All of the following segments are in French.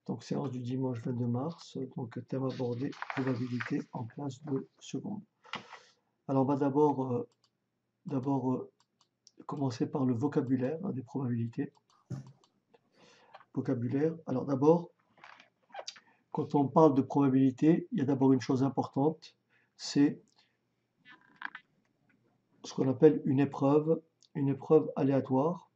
Donc séance du dimanche 22 mars, donc thème abordé, probabilité en classe de seconde. Alors on va d'abord commencer par le vocabulaire des probabilités. Vocabulaire. Alors d'abord, quand on parle de probabilité, il y a d'abord une chose importante, c'est ce qu'on appelle une épreuve aléatoire.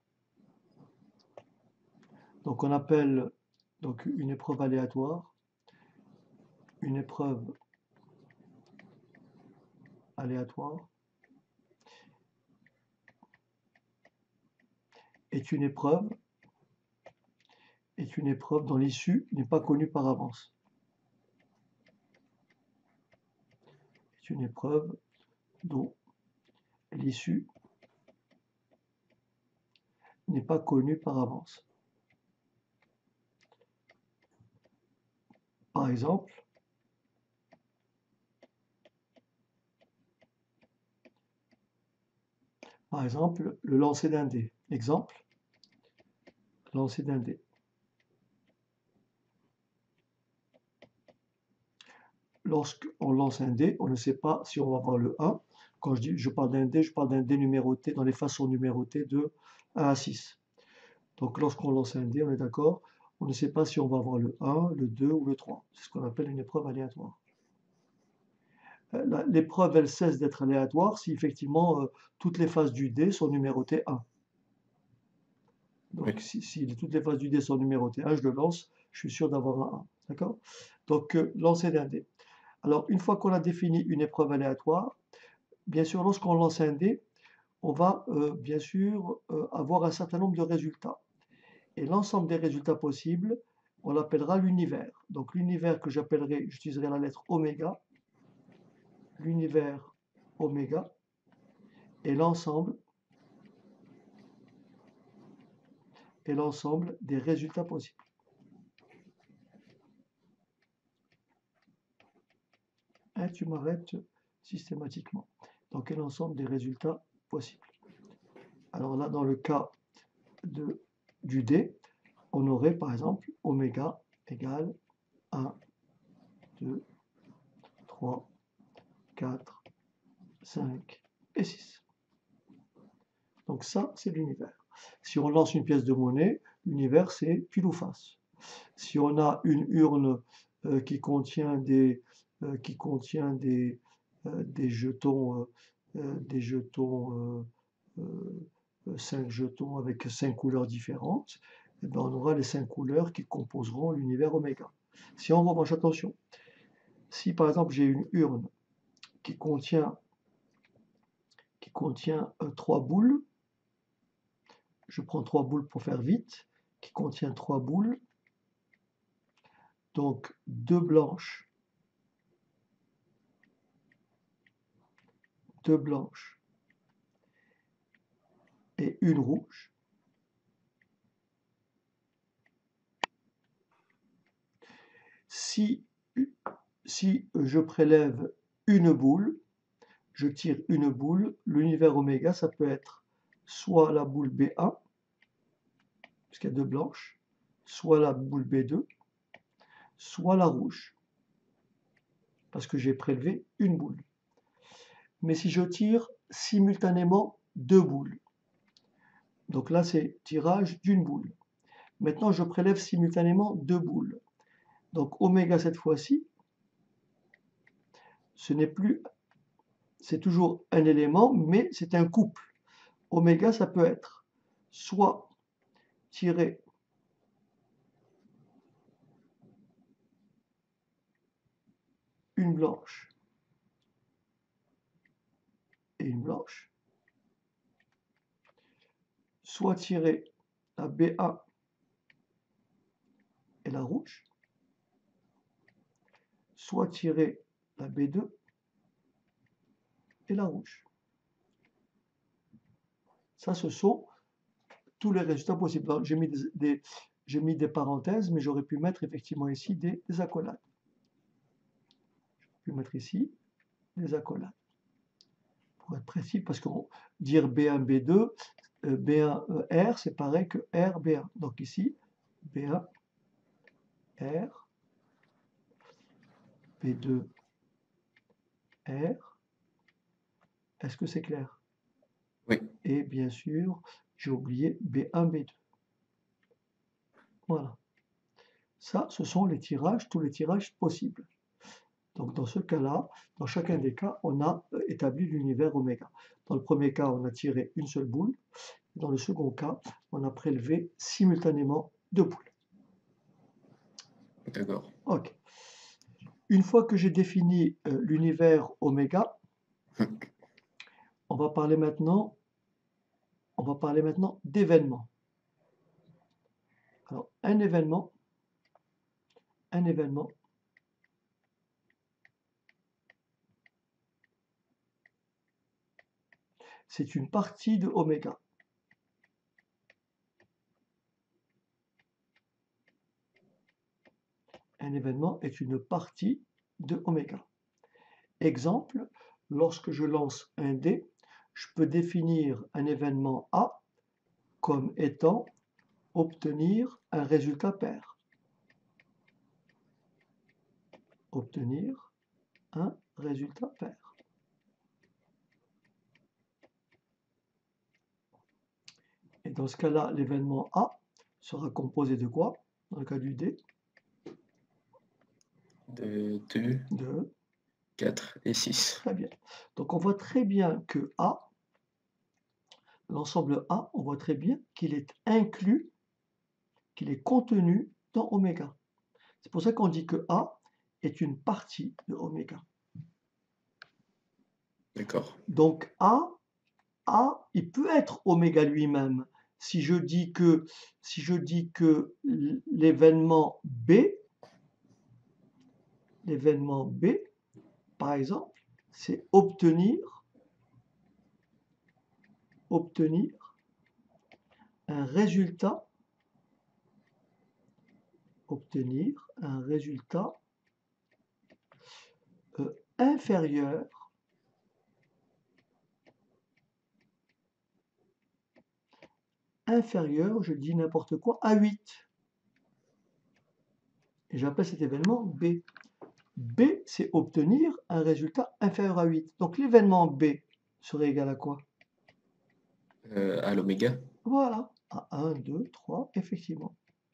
Donc on appelle donc une épreuve aléatoire, une épreuve aléatoire est une épreuve dont l'issue n'est pas connue par avance. C'est une épreuve dont l'issue n'est pas connue par avance. Par exemple, le lancer d'un dé. Exemple, lancer d'un dé. Lorsqu'on lance un dé, on ne sait pas si on va avoir le 1. Quand je parle d'un dé, je parle d'un dé numéroté dans les façons numérotées de 1 à 6. Donc lorsqu'on lance un dé, on est d'accord, on ne sait pas si on va avoir le 1, le 2 ou le 3. C'est ce qu'on appelle une épreuve aléatoire. L'épreuve, elle cesse d'être aléatoire si effectivement toutes les phases du dé sont numérotées 1. Donc si toutes les phases du dé sont numérotées 1, je le lance, je suis sûr d'avoir un 1. D'accord? Donc lancer d'un dé. Alors une fois qu'on a défini une épreuve aléatoire, bien sûr lorsqu'on lance un dé, on va bien sûr avoir un certain nombre de résultats. Et l'ensemble des résultats possibles, on l'appellera l'univers. Donc l'univers que j'utiliserai la lettre oméga, l'univers oméga est l'ensemble des résultats possibles. Hein, tu m'arrêtes systématiquement. Donc, est l'ensemble des résultats possibles. Alors là, dans le cas du dé, on aurait par exemple oméga égale 1, 2, 3, 4, 5 et 6. Donc ça, c'est l'univers. Si on lance une pièce de monnaie, l'univers, c'est pile ou face. Si on a une urne qui contient des jetons, 5 jetons avec 5 couleurs différentes, eh ben on aura les 5 couleurs qui composeront l'univers oméga. Si en revanche, attention, si par exemple j'ai une urne qui contient 3 boules, je prends 3 boules pour faire vite, qui contient 3 boules, donc 2 blanches, 2 blanches et une rouge. Si je prélève une boule, je tire une boule, l'univers oméga, ça peut être soit la boule B1, puisqu'il y a 2 blanches, soit la boule B2, soit la rouge, parce que j'ai prélevé une boule. Mais si je tire simultanément 2 boules, donc là c'est tirage d'une boule. Maintenant je prélève simultanément 2 boules. Donc oméga cette fois-ci, c'est toujours un élément, mais c'est un couple. Oméga, ça peut être soit tirer une blanche et une blanche, soit tirer la B1 et la rouge, soit tirer la B2 et la rouge. Ça, ce sont tous les résultats possibles. J'ai mis des parenthèses, mais j'aurais pu mettre effectivement ici des accolades. J'aurais pu mettre ici des accolades. Pour être précis, parce que dire B1, B2, B1, R, c'est pareil que R, B1. Donc ici, B1, R, B2, R. Est-ce que c'est clair? Oui. Et bien sûr, j'ai oublié B1, B2. Voilà. Ça, ce sont les tirages, tous les tirages possibles. Donc dans ce cas-là, dans chacun des cas, on a établi l'univers oméga. Dans le premier cas, on a tiré une seule boule. Dans le second cas, on a prélevé simultanément deux boules. D'accord. Ok. Une fois que j'ai défini l'univers oméga, on va parler maintenant d'événements. Alors, un événement, c'est une partie de oméga. Un événement est une partie de oméga. Exemple, lorsque je lance un dé, je peux définir un événement A comme étant obtenir un résultat pair. Obtenir un résultat pair. Et dans ce cas-là, l'événement A sera composé de quoi? Dans le cas du dé, De 2, de 4 et 6. très bien. Donc on voit très bien que A, l'ensemble A, on voit très bien qu'il est inclus, qu'il est contenu dans oméga. C'est pour ça qu'on dit que A est une partie de oméga. D'accord. Donc A, il peut être oméga lui-même. Si je dis que l'événement B, par exemple, c'est obtenir un résultat, inférieur je dis n'importe quoi, à 8. Et j'appelle cet événement B. B, c'est obtenir un résultat inférieur à 8. Donc l'événement B serait égal à quoi? À l'oméga. Voilà, à 1, 2, 3, effectivement.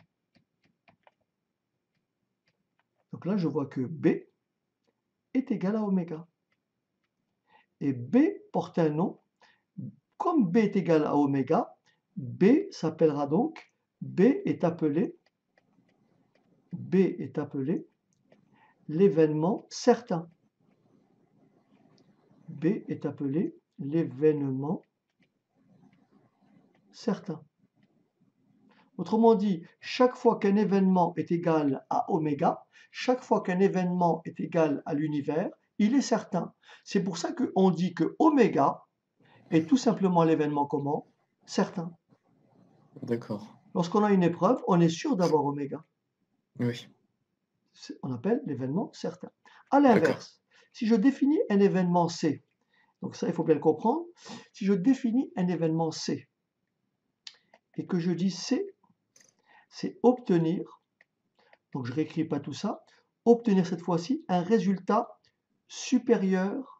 Donc là, je vois que B est égal à oméga. Et B porte un nom. Comme B est égal à oméga, B s'appellera donc, B est appelé l'événement certain. B est appelé l'événement certain. Autrement dit, chaque fois qu'un événement est égal à oméga, chaque fois qu'un événement est égal à l'univers, il est certain. C'est pour ça qu'on dit que oméga est tout simplement l'événement comment? Certain. D'accord. Lorsqu'on a une épreuve, on est sûr d'avoir oméga. Oui. On appelle l'événement certain. À D'accord. l'inverse, si je définis un événement C, donc ça il faut bien le comprendre, si je définis un événement C et que je dis C, c'est obtenir, donc je ne réécris pas tout ça, obtenir cette fois-ci un résultat supérieur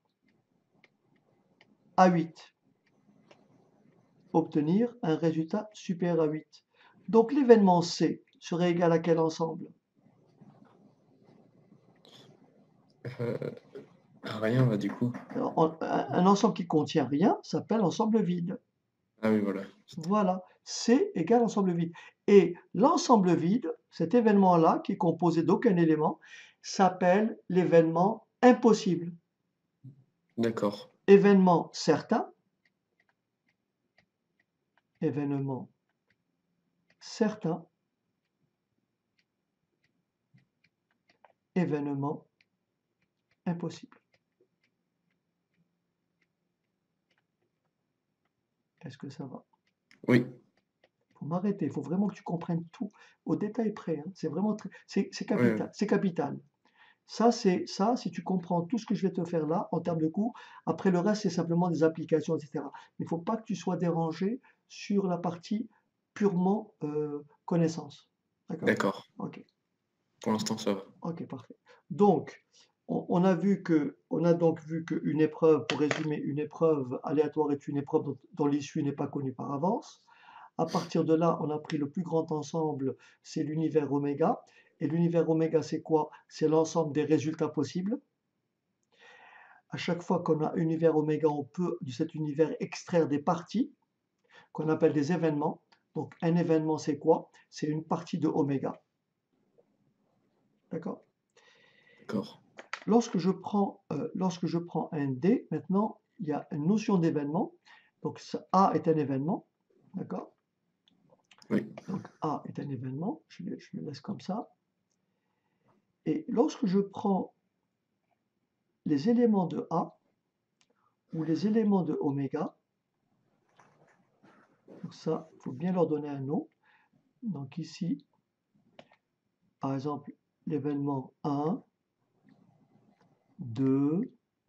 à 8. Obtenir un résultat supérieur à 8. Donc l'événement C serait égal à quel ensemble? Rien, bah, du coup. Alors, un ensemble qui contient rien s'appelle ensemble vide. Ah oui, voilà. Voilà, C égale ensemble vide. Et l'ensemble vide, cet événement-là, qui est composé d'aucun élément, s'appelle l'événement impossible. D'accord. Événement certain, événement certain, événement impossible. Est-ce que ça va? Oui. Il faut m'arrêter, il faut vraiment que tu comprennes tout au détail près, hein. C'est vraiment c'est Oui, oui. capital, c'est capital. Ça, si tu comprends tout ce que je vais te faire là, en termes de cours, après le reste, c'est simplement des applications, etc. Mais il ne faut pas que tu sois dérangé sur la partie purement connaissance. D'accord? D'accord. Ok. Pour l'instant, ça va. Ok, parfait. Donc, on a donc vu qu'une épreuve, pour résumer, une épreuve aléatoire est une épreuve dont l'issue n'est pas connue par avance. À partir de là, on a pris le plus grand ensemble, c'est l'univers oméga. Et l'univers oméga, c'est quoi? C'est l'ensemble des résultats possibles. À chaque fois qu'on a univers oméga, on peut de cet univers extraire des parties qu'on appelle des événements. Donc un événement, c'est quoi? C'est une partie de oméga. D'accord? D'accord. Lorsque je prends un dé, maintenant, il y a une notion d'événement. Donc A est un événement. D'accord? Oui. Donc A est un événement. Je le laisse comme ça. Et lorsque je prends les éléments de A ou les éléments de oméga, donc ça, il faut bien leur donner un nom. Donc ici, par exemple, l'événement 1, 2,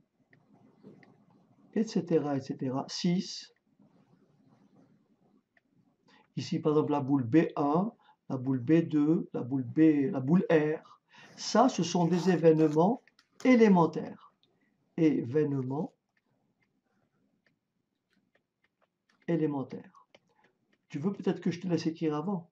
etc., etc., 6. Ici, par exemple, la boule B1, la boule B2, la boule B, la boule R. Ça, ce sont des événements élémentaires. Événements élémentaires. Tu veux peut-être que je te laisse écrire avant?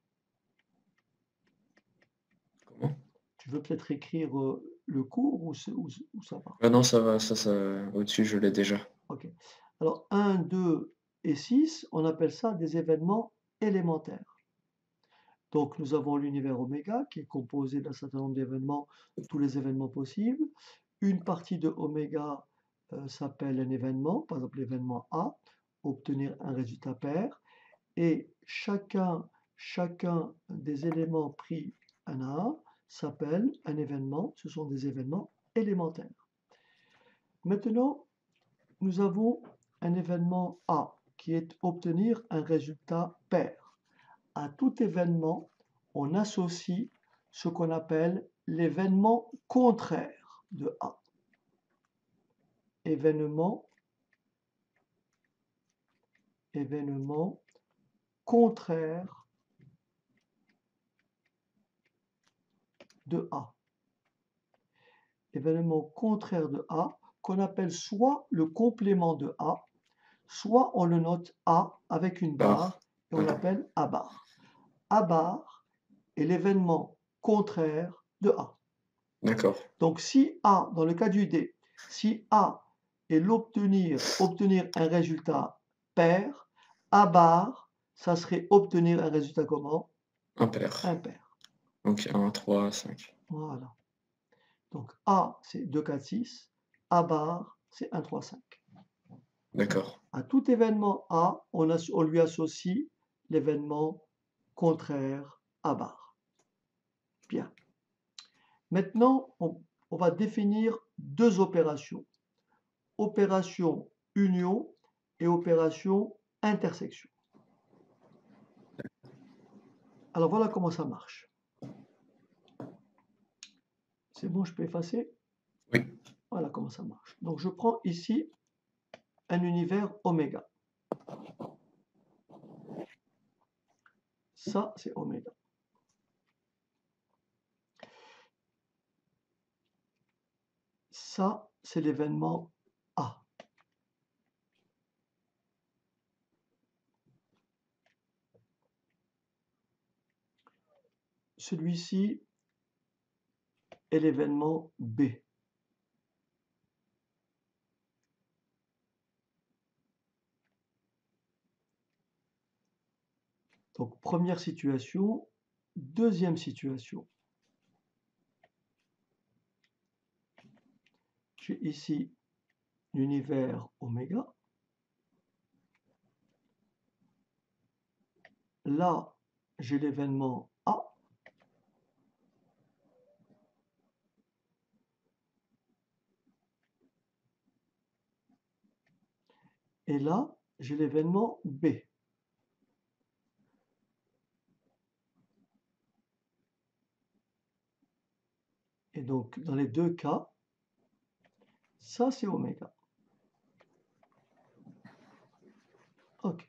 Comment? Tu veux peut-être écrire le cours ou ça va? Ah non, ça va, ça, au-dessus, je l'ai déjà. Ok. Alors, 1, 2 et 6, on appelle ça des événements élémentaires. Donc, nous avons l'univers oméga qui est composé d'un certain nombre d'événements, tous les événements possibles. Une partie de oméga s'appelle un événement, par exemple l'événement A, obtenir un résultat pair. Et chacun des éléments pris un à un s'appelle un événement. Ce sont des événements élémentaires. Maintenant, nous avons un événement A qui est obtenir un résultat pair. À tout événement, on associe ce qu'on appelle l'événement contraire de A. Événement contraire de A. Événement contraire de A qu'on appelle soit le complément de A, soit on le note A avec une barre et on Ouais. l'appelle A bar. A bar est l'événement contraire de A. D'accord. Donc si A, dans le cas du D, si A est obtenir un résultat pair, A bar, ça serait obtenir un résultat comment? Impair. Impair. Donc 1, 3, 5. Voilà. Donc A, c'est 2, 4, 6. A bar, c'est 1, 3, 5. D'accord. À tout événement A, on lui associe l'événement contraire A bar. Bien. Maintenant, on va définir deux opérations. Opération union et opération intersection. Alors voilà comment ça marche. C'est bon, je peux effacer? Oui. Voilà comment ça marche. Donc je prends ici un univers oméga. Ça, c'est oméga. Ça, c'est l'événement A. Celui-ci est l'événement B. Donc première situation, deuxième situation. J'ai ici l'univers oméga. Là, j'ai l'événement A. Et là, j'ai l'événement B. Et donc, dans les deux cas, ça, c'est oméga. OK.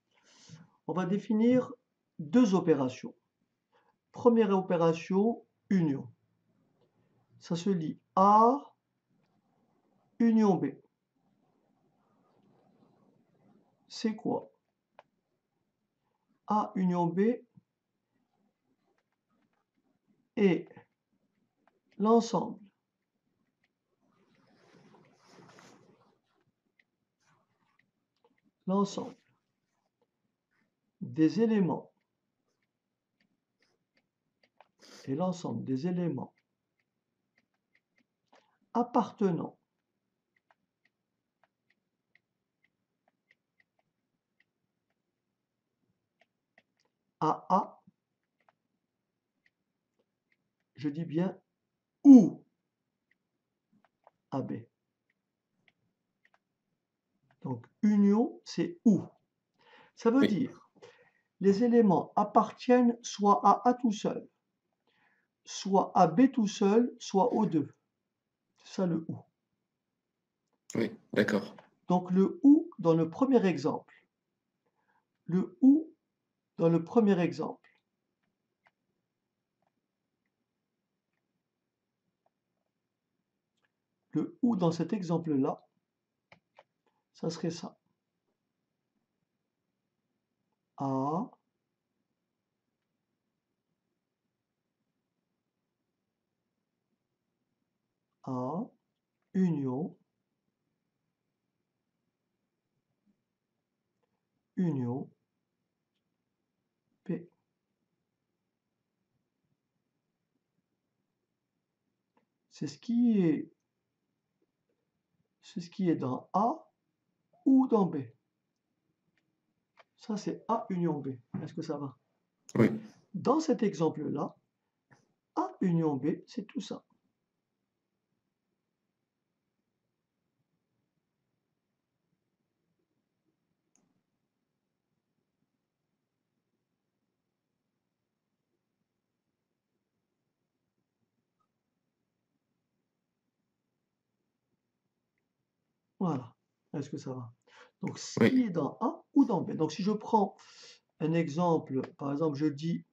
On va définir deux opérations. Première opération, union. Ça se lit A union B. C'est quoi? A union B est l'ensemble des éléments et l'ensemble des éléments appartenant à A, je dis bien ou à B. Donc union, c'est ou. Ça veut Oui. dire les éléments appartiennent soit à A tout seul, soit à B tout seul, soit aux deux. C'est ça le ou. Oui, d'accord. Donc le ou dans le premier exemple. Le ou dans le premier exemple. Le ou dans cet exemple-là, ça serait ça. A union P. C'est ce qui est dans A ou dans B. Ça, c'est A union B. Est-ce que ça va? Oui, Dans cet exemple-là, A union B, c'est tout ça. Voilà. Est-ce que ça va? Donc, ce qui oui, est dans A ou dans B. Donc, si je prends un exemple, par exemple, je dis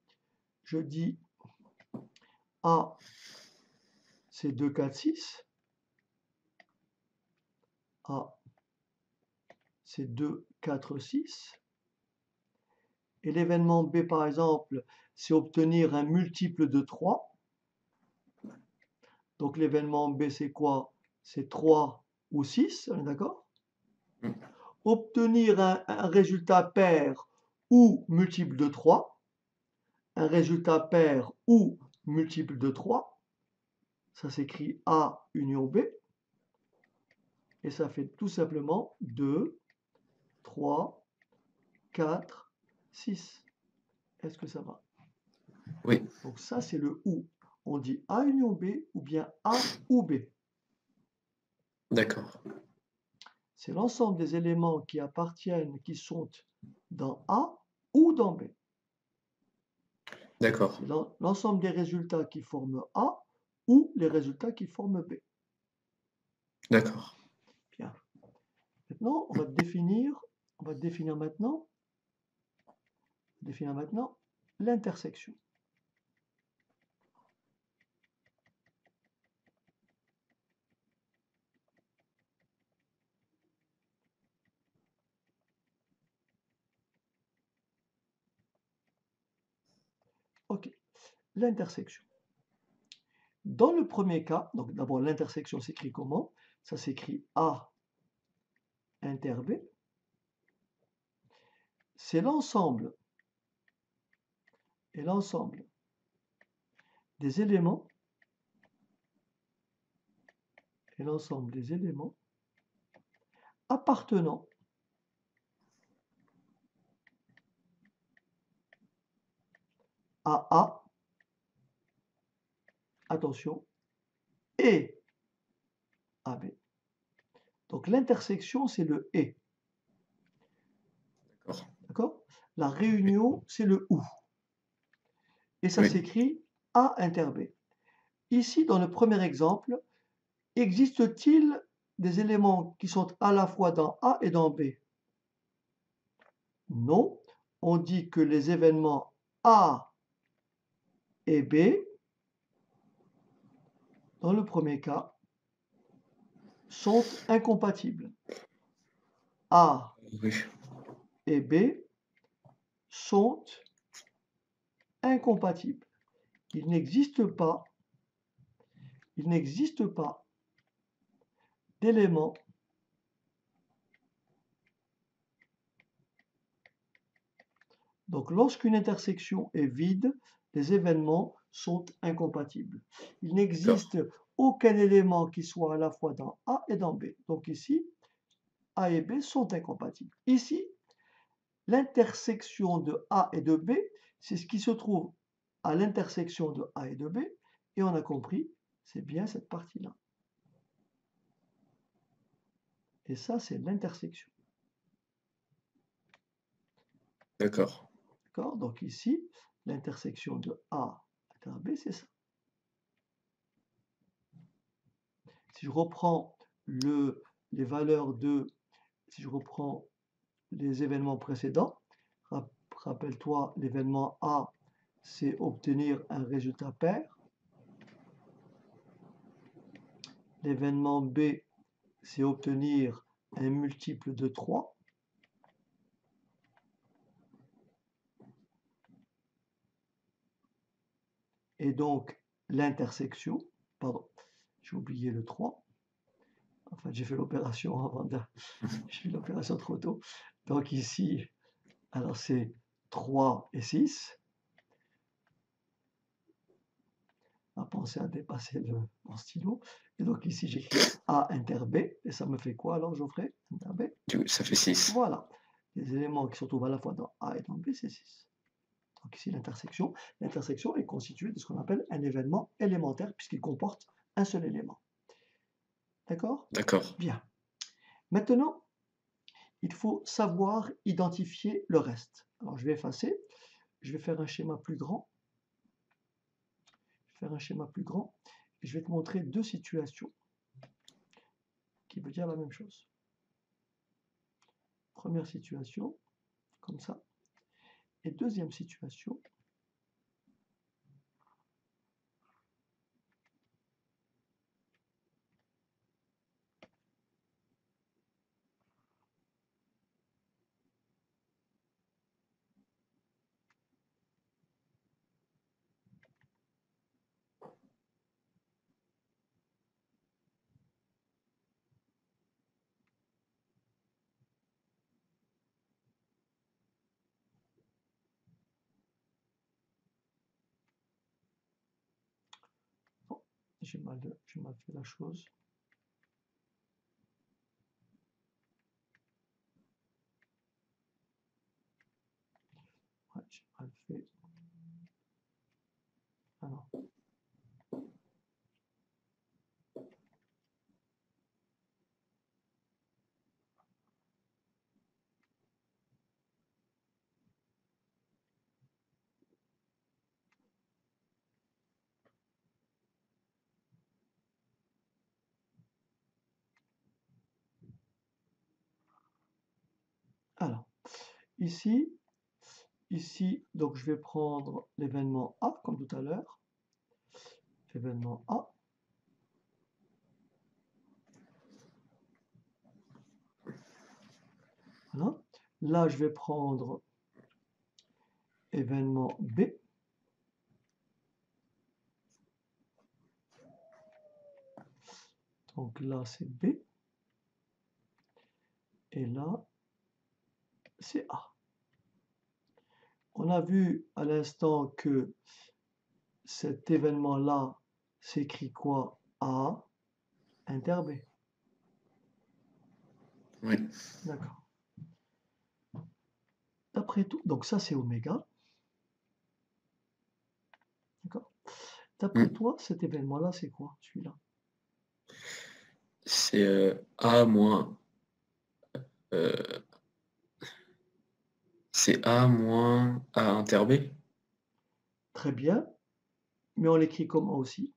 A, c'est 2, 4, 6. A, c'est 2, 4, 6. Et l'événement B, par exemple, c'est obtenir un multiple de 3. Donc l'événement B, c'est quoi? C'est 3 ou 6, on est d'accord? Mm. Obtenir un résultat pair ou multiple de 3. Un résultat pair ou multiple de 3. Ça s'écrit A union B. Et ça fait tout simplement 2, 3, 4, 6. Est-ce que ça va? Oui, Donc ça, c'est le ou. On dit A union B ou bien A ou B. d'accord. C'est l'ensemble des éléments qui appartiennent, qui sont dans A ou dans B. D'accord. C'est l'ensemble des résultats qui forment A ou les résultats qui forment B. D'accord. Bien. Maintenant, on va définir maintenant l'intersection. Ok, l'intersection. Dans le premier cas, donc d'abord l'intersection s'écrit comment? Ça s'écrit A inter B. C'est l'ensemble des éléments appartenant à A, attention, et à B. Donc l'intersection, c'est le et. D'accord. D'accord? La réunion, c'est le ou. Et ça Oui, s'écrit A inter B. Ici, dans le premier exemple, existe-t-il des éléments qui sont à la fois dans A et dans B? Non. On dit que les événements A et B dans le premier cas, sont incompatibles. A Oui. et B sont incompatibles. Il n'existe pas d'élément donc lorsqu'une intersection est vide, les événements sont incompatibles. Il D'accord. n'existe aucun élément qui soit à la fois dans A et dans B. Donc ici, A et B sont incompatibles. Ici, l'intersection de A et de B, c'est ce qui se trouve à l'intersection de A et de B, et on a compris, c'est bien cette partie-là. Et ça, c'est l'intersection. D'accord. D'accord? Donc ici, l'intersection de A et de B, c'est ça. Si je reprends les valeurs si je reprends les événements précédents, rappelle-toi, l'événement A, c'est obtenir un résultat pair. L'événement B, c'est obtenir un multiple de 3. Et donc, l'intersection, pardon, j'ai oublié le 3. Enfin, j'ai fait l'opération avant de... J'ai fait l'opération trop tôt. Donc ici, alors c'est 3 et 6. On va penser à dépasser mon stylo. Et donc ici, j'écris A inter B. Et ça me fait quoi alors, Geoffrey? Inter B. Du coup, ça fait 6. Voilà. Les éléments qui se trouvent à la fois dans A et dans B, c'est 6. Donc ici, l'intersection. L'intersection est constituée de ce qu'on appelle un événement élémentaire, puisqu'il comporte un seul élément. D'accord? D'accord. Bien. Maintenant, il faut savoir identifier le reste. Alors, je vais effacer. Je vais faire un schéma plus grand. Je vais faire un schéma plus grand. Et je vais te montrer deux situations qui veulent dire la même chose. Première situation, comme ça. Et deuxième situation, bon, j'ai mal fait la chose. Ouais, j'ai mal fait. Ah non. Alors, ici, donc je vais prendre l'événement A, comme tout à l'heure. L'événement A. Voilà. Là, je vais prendre événement B. Donc là, c'est B. Et là, c'est A. On a vu à l'instant que cet événement-là s'écrit quoi? A inter B. Oui. D'accord. D'après tout, donc ça c'est oméga. D'accord. D'après toi, cet événement-là, c'est quoi, celui-là? C'est A moins. C'est A moins A inter B. Très bien, mais on l'écrit comment aussi?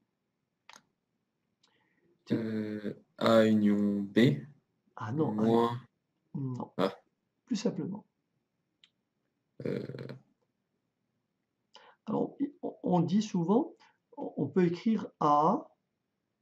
A union B Ah non, moins non, A. plus simplement. Alors, on dit souvent, on peut écrire A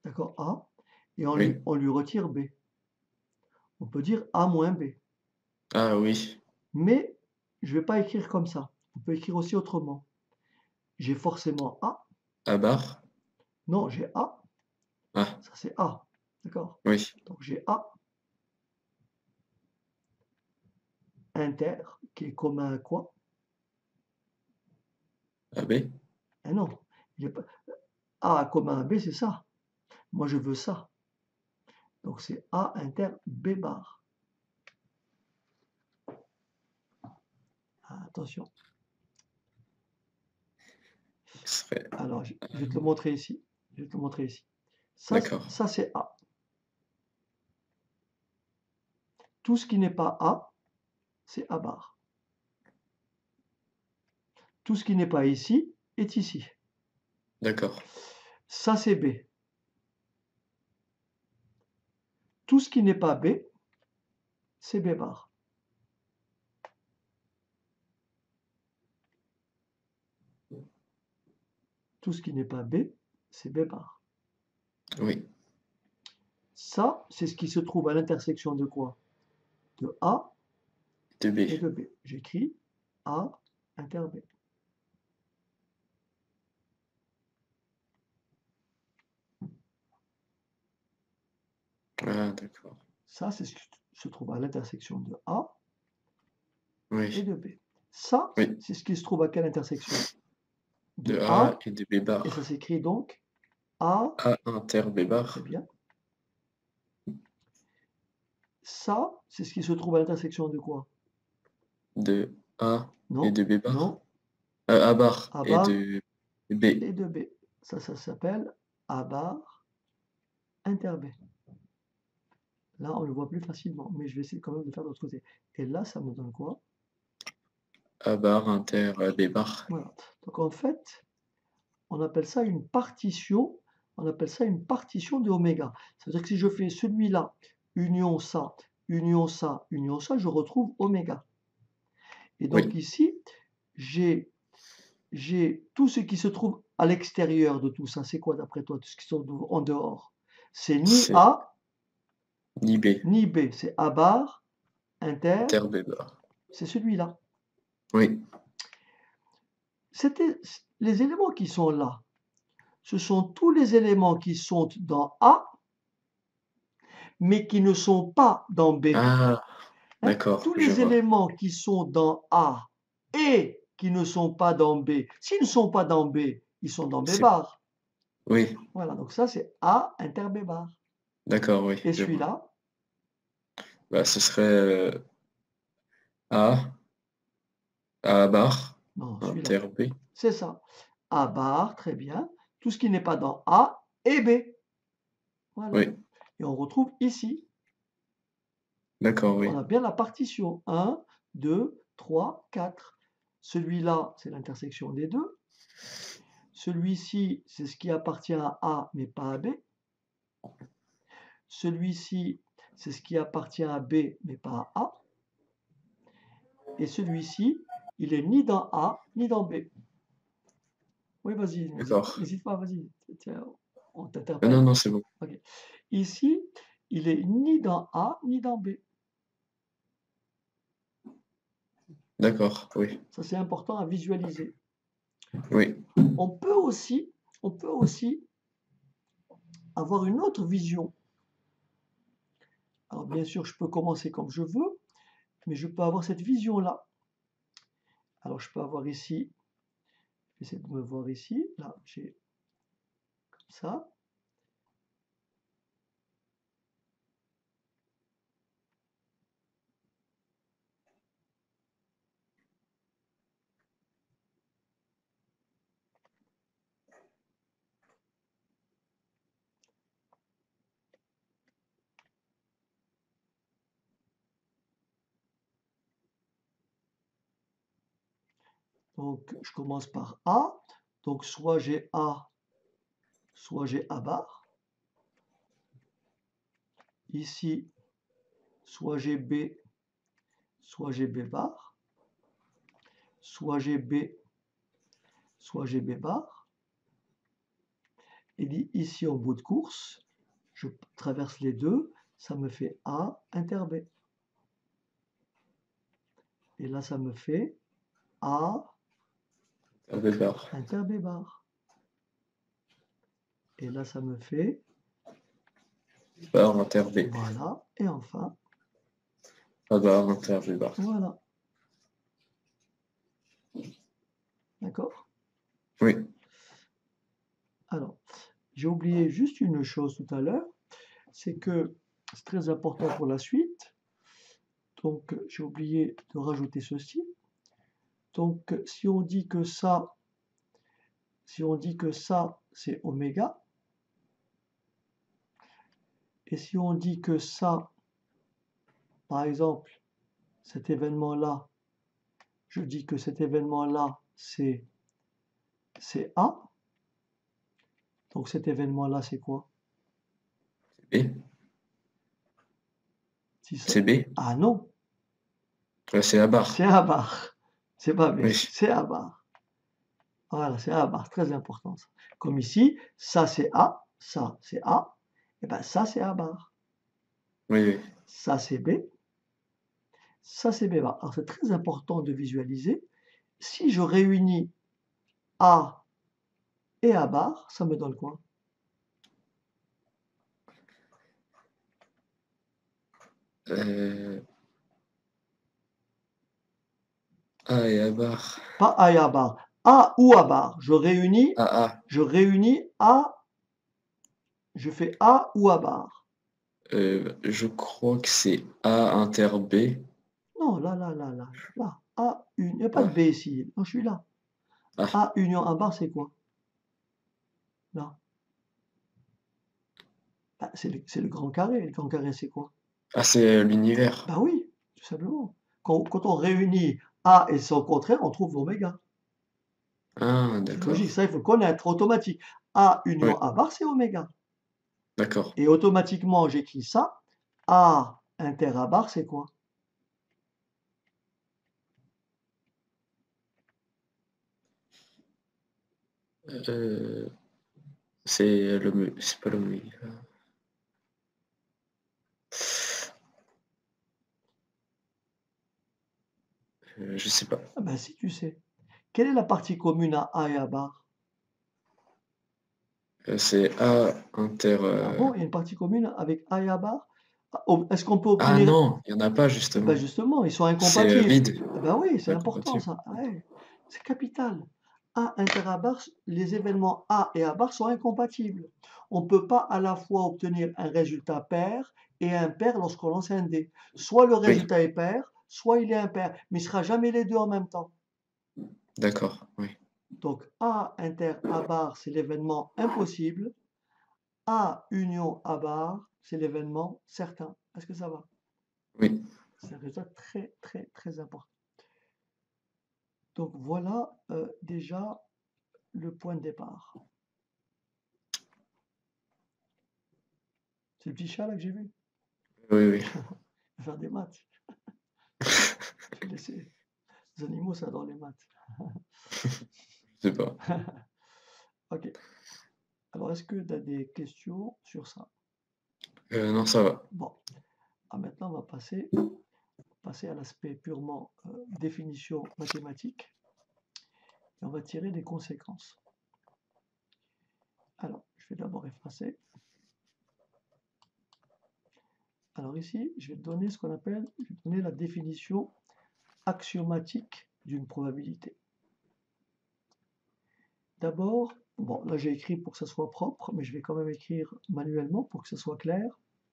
d'accord, A, et Oui. on lui retire B. On peut dire A moins B. Ah oui. Mais je ne vais pas écrire comme ça. On peut écrire aussi autrement. J'ai forcément A. A bar. Non, j'ai A. Ah, Ça, c'est A. D'accord? oui. Donc, j'ai A inter, qui est commun à quoi? AB. Ah non, il est pas... A commun à B, c'est ça. Moi, je veux ça. Donc, c'est A inter B bar. Ah, attention. Ce serait... Alors, je vais te le montrer ici. Je vais te le montrer ici. D'accord. Ça c'est A. Tout ce qui n'est pas A, c'est A bar. Tout ce qui n'est pas ici est ici. D'accord. Ça, c'est B. Tout ce qui n'est pas B, c'est B bar. Tout ce qui n'est pas B, c'est B bar. Oui. Ça, c'est ce qui se trouve à l'intersection de quoi? De A De B. et de B. J'écris A inter B. Ah, d'accord. Ça, c'est ce qui se trouve à l'intersection de A et Oui. de B. Ça, Oui. c'est ce qui se trouve à quelle intersection? De De A A, et de B et ça bar. s'écrit donc A, A inter B très bar. bien. Ça, c'est ce qui se trouve à l'intersection de quoi? De A et Non, de B bar. non, A bar A et bar de B. et de B. Ça s'appelle A bar inter B. Là, on le voit plus facilement, mais je vais essayer quand même de faire de l'autre côté. Et là, ça me donne quoi? A bar inter B bar. Voilà. Donc en fait, on appelle ça une partition. On appelle ça une partition de oméga. Ça veut dire que si je fais celui-là, union ça, union ça, union ça, je retrouve oméga. Et donc Oui. ici, j'ai tout ce qui se trouve à l'extérieur de tout ça. C'est quoi d'après toi, tout ce qui se trouve en dehors? C'est ni C'est A, ni B. ni B. C'est A bar, inter, Inter B bar. c'est celui-là. Oui. C'était les éléments qui sont là. Ce sont tous les éléments qui sont dans A, mais qui ne sont pas dans B. Ah, Hein? d'accord, Tous je les vois. éléments qui sont dans A et qui ne sont pas dans B, s'ils ne sont pas dans B, ils sont dans B C'est... bar. Oui, Voilà, donc ça c'est A inter B bar. d'accord, oui, Et je vois. celui-là, Bah, ce serait A, A bar, non, celui-là, inter B. c'est ça. A bar, très bien. Tout ce qui n'est pas dans A et B. Voilà. Oui, Et on retrouve ici. d'accord, Donc on oui. a bien la partition 1, 2, 3, 4. Celui-là, c'est l'intersection des deux. Celui-ci, c'est ce qui appartient à A, mais pas à B. Celui-ci, c'est ce qui appartient à B, mais pas à A. Et celui-ci, il est ni dans A, ni dans B. Oui, vas-y, D'accord. n'hésite pas, vas-y. Tiens, on Non, t'interpelle. non, c'est bon. Ok. Ici, il est ni dans A, ni dans B. D'accord, oui. Ça, c'est important à visualiser. Oui, On peut aussi, on peut aussi avoir une autre vision. Alors, bien sûr, je peux commencer comme je veux, mais je peux avoir cette vision-là. Alors, je peux avoir ici, j'essaie de me voir ici, là, j'ai comme ça. Donc, je commence par A. Donc, soit j'ai A, soit j'ai A bar. Ici, soit j'ai B, soit j'ai B bar. Soit j'ai B, soit j'ai B bar. Il dit ici en bout de course, je traverse les deux, ça me fait A inter B. Et là, ça me fait A B bar. inter B bar. Et là, ça me fait Bar inter B. voilà. Et enfin, A bar inter B bar. voilà. D'accord? Oui. Alors, j'ai oublié juste une chose tout à l'heure, c'est que c'est très important pour la suite. Donc, j'ai oublié de rajouter ceci. Donc, si on dit que ça, c'est oméga, et si on dit que ça, par exemple, cet événement-là, je dis que cet événement-là, c'est A, donc cet événement-là, c'est quoi? B. Si ça... C'est B. Ah non, C'est A bar. c'est A bar. C'est pas B, Oui. c'est A bar. Voilà, c'est A bar, très important ça. Comme ici, ça c'est A, et bien ça c'est A bar. Oui, oui. Ça c'est B, ça c'est B bar. Alors c'est très important de visualiser. Si je réunis A et A bar, ça me donne quoi? A et A bar. Pas A et A bar. A ou A bar. Je réunis A. A, je fais A ou A bar. Je crois que c'est A inter B. Non, là. A, il n'y a pas de Ah, B ici. Non, je suis là. ah, A union A bar, c'est quoi? Là. Bah, c'est le grand carré. Le grand carré, c'est quoi? c'est l'univers. Bah oui, tout simplement. Quand on réunit A et son contraire, on trouve oméga. Ah, C'est d'accord. logique, ça il faut connaître, automatique. A Oui, union A bar, c'est oméga. d'accord. Et automatiquement, j'écris ça. A inter A bar, c'est quoi? Euh, c'est pas l'oméga. Je sais pas. Ah ben si tu sais. Quelle est la partie commune à A et A bar? C'est A inter. Ah bon, il y a une partie commune avec A et A bar? Ah, est-ce qu'on peut Ah obtenir... non, il n'y en a pas Eh ben justement. justement, ils sont C'est incompatibles. vide. Ah ben oui, c'est important Incompatible. ça. Ouais, c'est capital. A inter A bar, les événements A et A bar sont incompatibles. On ne peut pas à la fois obtenir un résultat pair et impair lorsqu'on lance un dé. Soit le Oui, résultat est pair, soit il est impair, mais il ne sera jamais les deux en même temps. d'accord. Oui, Donc A inter A bar, c'est l'événement impossible. A union A bar, c'est l'événement certain. Est-ce que ça va? oui. C'est un résultat très important. Donc voilà déjà le point de départ. C'est le petit chat là que j'ai vu. Oui, oui. Il va faire des maths. Je vais laisser. Les animaux, ça adore les maths. Je sais pas. Ok. Alors, est-ce que tu as des questions sur ça? Non, ça va. Bon. Ah, maintenant, on va passer à l'aspect purement définition mathématique. Et on va tirer des conséquences. Alors, je vais d'abord effacer. Alors ici, je vais te donner ce qu'on appelle, je vais te donner la définition axiomatique d'une probabilité. D'abord, bon, là j'ai écrit pour que ça soit propre, mais je vais quand même écrire manuellement pour que ça soit clair.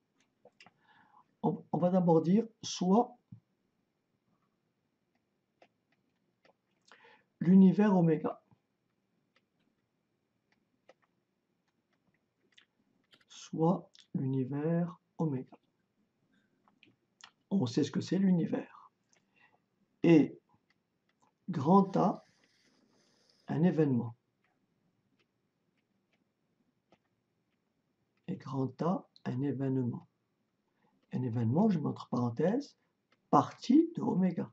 On va d'abord dire soit l'univers oméga, soit l'univers oméga. On sait ce que c'est l'univers. Et grand A, un événement. Et grand A, un événement. Un événement, je mets entre parenthèses, partie de oméga.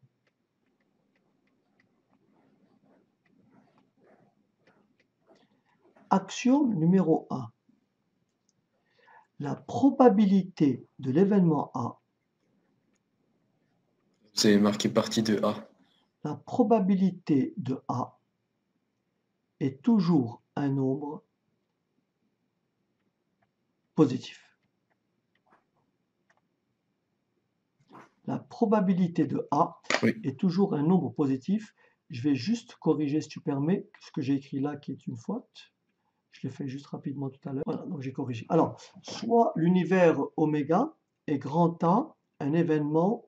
Axiome numéro 1. La probabilité de l'événement A, C'est marqué partie de A. la probabilité de A est toujours un nombre positif. La probabilité de A Oui. est toujours un nombre positif. Je vais juste corriger, si tu permets, ce que j'ai écrit là qui est une faute. Je l'ai fait juste rapidement tout à l'heure. Voilà, donc j'ai corrigé. Alors, soit l'univers oméga est grand A, un événement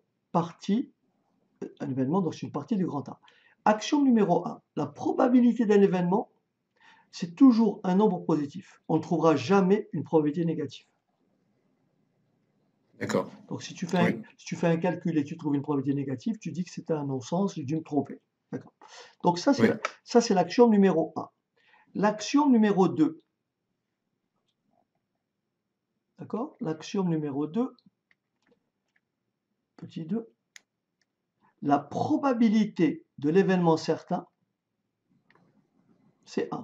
donc c'est une partie du grand A. Axiome numéro 1. La probabilité d'un événement, c'est toujours un nombre positif. On ne trouvera jamais une probabilité négative. D'accord. Donc si tu fais un calcul et tu trouves une probabilité négative, tu dis que c'était un non-sens, j'ai dû me tromper. D'accord. Donc ça, Oui. c'est l'axiome numéro 1. L'axiome numéro 2. D'accord? L'axiome numéro 2, petit 2. La probabilité de l'événement certain, c'est 1.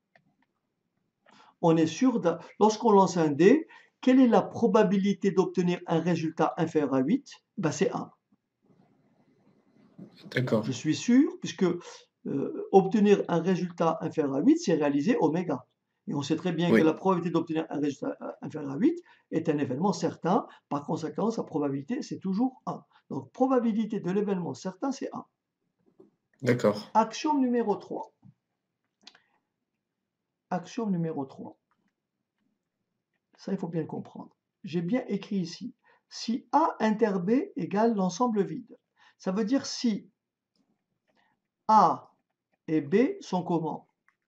On est sûr, lorsqu'on lance un dé, quelle est la probabilité d'obtenir un résultat inférieur à 8? Ben, c'est 1. D'accord. Je suis sûr, puisque obtenir un résultat inférieur à 8, c'est réaliser oméga. Et on sait très bien que Oui. la probabilité d'obtenir un résultat inférieur à 8 est un événement certain. Par conséquent, sa probabilité, c'est toujours 1. Donc, probabilité de l'événement certain, c'est 1. D'accord. Axiome numéro 3. Axiome numéro 3. Ça, il faut bien le comprendre. J'ai bien écrit ici. Si A inter B égale l'ensemble vide. Ça veut dire si A et B sont comment?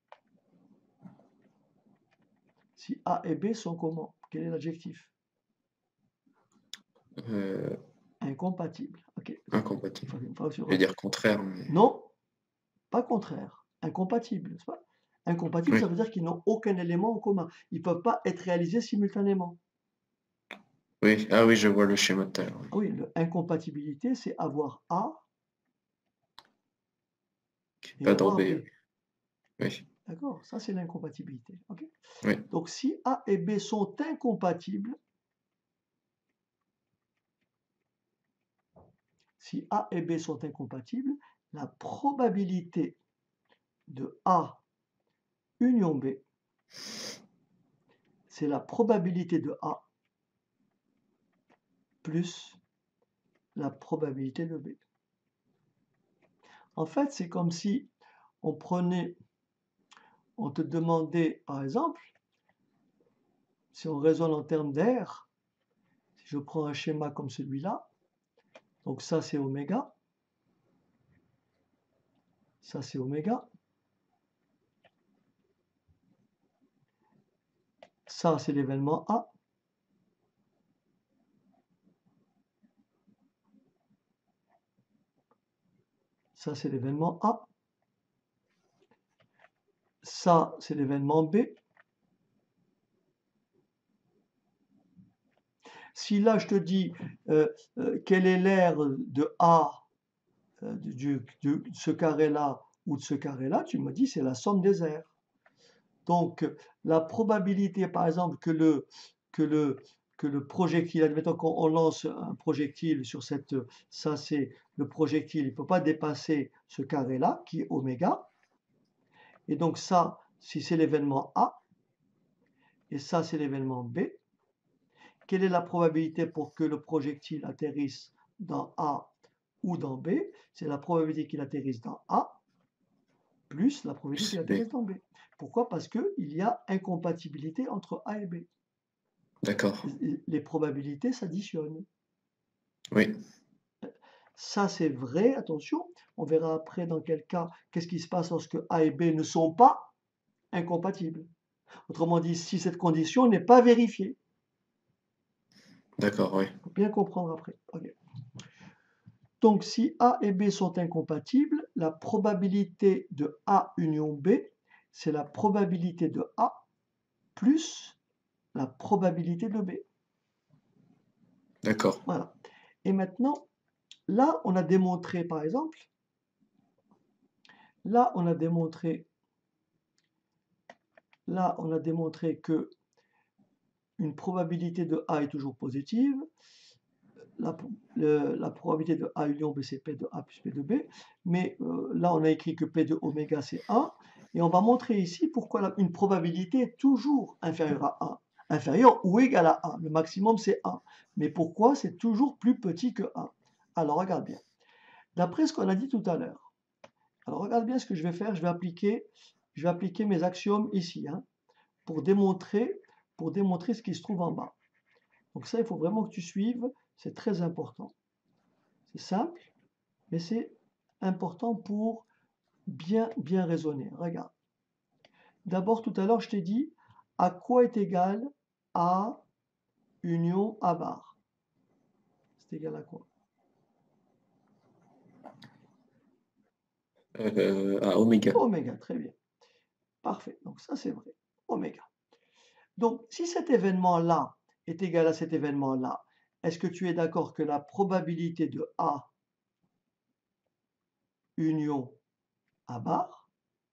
Si A et B sont comment? Quel est l'adjectif? Euh, Incompatible. Ok. Incompatible. Faut que Je vais dire contraire, mais... Non, pas contraire. Incompatible, n'est-ce pas? Incompatible, Oui. ça veut dire qu'ils n'ont aucun élément en commun. Ils ne peuvent pas être réalisés simultanément. Oui. Ah oui, je vois le schéma de tout à l'heure. Ah oui, l'incompatibilité, c'est avoir A et Pas dans avoir B. B. Oui. D'accord? Ça, c'est l'incompatibilité. Ok? Oui. Donc, si A et B sont incompatibles, si A et B sont incompatibles, la probabilité de A union B, c'est la probabilité de A plus la probabilité de B. En fait, c'est comme si on te demandait, par exemple, si on raisonne en termes d'air, si je prends un schéma comme celui-là, donc ça c'est oméga, ça c'est oméga, ça c'est l'événement A, ça c'est l'événement A, ça c'est l'événement B. Si là je te dis quel est l'air de A, de ce carré-là ou de ce carré-là, tu me dis c'est la somme des airs. Donc la probabilité par exemple que le projectile, admettons qu'on lance un projectile sur ça c'est le projectile, il ne peut pas dépasser ce carré-là qui est oméga. Et donc ça, si c'est l'événement A, et ça c'est l'événement B, quelle est la probabilité pour que le projectile atterrisse dans A ou dans B? C'est la probabilité qu'il atterrisse dans A plus la probabilité qu'il Plus B. atterrisse dans B. Pourquoi? Parce qu'il y a incompatibilité entre A et B. D'accord. Les probabilités s'additionnent. Oui. Ça, c'est vrai, attention. On verra après dans quel cas, qu'est-ce qui se passe lorsque A et B ne sont pas incompatibles. Autrement dit, si cette condition n'est pas vérifiée. D'accord, oui. Il faut bien comprendre après. Okay. Donc, si A et B sont incompatibles, la probabilité de A union B, c'est la probabilité de A plus la probabilité de B. D'accord. Voilà. Et maintenant, là, on a démontré, par exemple, là, on a démontré Là, on a démontré que une probabilité de A est toujours positive. La probabilité de A union B, c'est P de A plus P de B. Mais là, on a écrit que P de oméga, c'est 1. Et on va montrer ici pourquoi une probabilité est toujours inférieure à 1. Inférieure ou égale à 1. Le maximum, c'est 1. Mais pourquoi c'est toujours plus petit que 1? Alors, regarde bien. D'après ce qu'on a dit tout à l'heure. Alors, regarde bien ce que je vais faire. Je vais appliquer mes axiomes ici, hein, pour démontrer ce qui se trouve en bas. Donc ça, il faut vraiment que tu suives. C'est très important. C'est simple, mais c'est important pour bien raisonner. Regarde. D'abord, tout à l'heure, je t'ai dit à quoi est égal A union A bar. C'est égal à quoi? À oméga. Oméga, très bien. Parfait. Donc ça, c'est vrai. Oméga. Donc, si cet événement-là est égal à cet événement-là, est-ce que tu es d'accord que la probabilité de A union A bar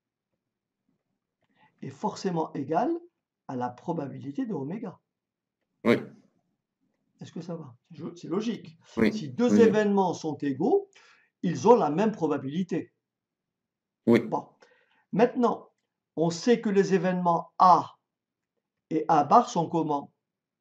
est forcément égale à la probabilité de oméga? Oui, Est-ce que ça va? C'est logique. oui, Si deux oui, événements sont égaux, ils ont la même probabilité. oui. Bon. Maintenant, on sait que les événements A et A bar sont comment?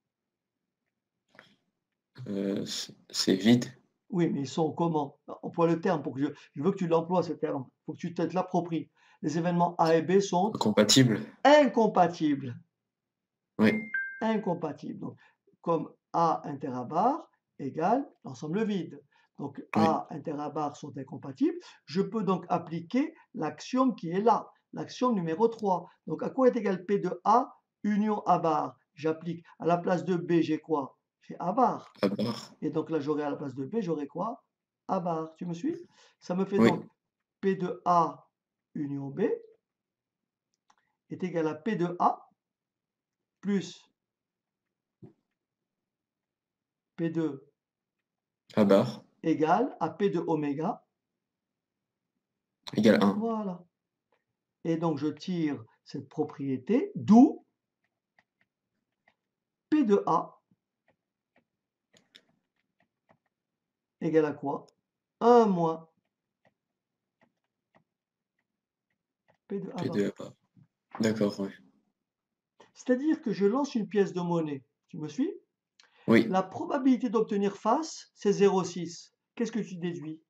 C'est vide, Oui, mais ils sont comment? Emploie le terme pour que je veux que tu l'emploies, ce terme. Il faut que tu te l'appropries. Les événements A et B sont compatible. incompatibles. Oui, Incompatibles. Donc, comme A inter A bar égale l'ensemble vide. Donc, oui, A inter A bar sont incompatibles. Je peux donc appliquer l'axiome qui est là, l'axiome numéro 3. Donc, à quoi est égal P de A union A bar? J'applique. À la place de B, j'ai quoi? J'ai A bar. à barre. Et donc là, j'aurai à la place de B, j'aurai quoi? A bar. Tu me suis? Ça me fait Oui, donc P de A union B est égal à P de A plus P2 à barre égale à P de oméga. égale 1. Voilà. Et donc, je tire cette propriété, d'où P de A égale à quoi? 1 moins P de A P bar. de A barre. D'accord, oui. C'est-à-dire que je lance une pièce de monnaie. Tu me suis? Oui, La probabilité d'obtenir face, c'est 0,6. Qu'est-ce que tu déduis?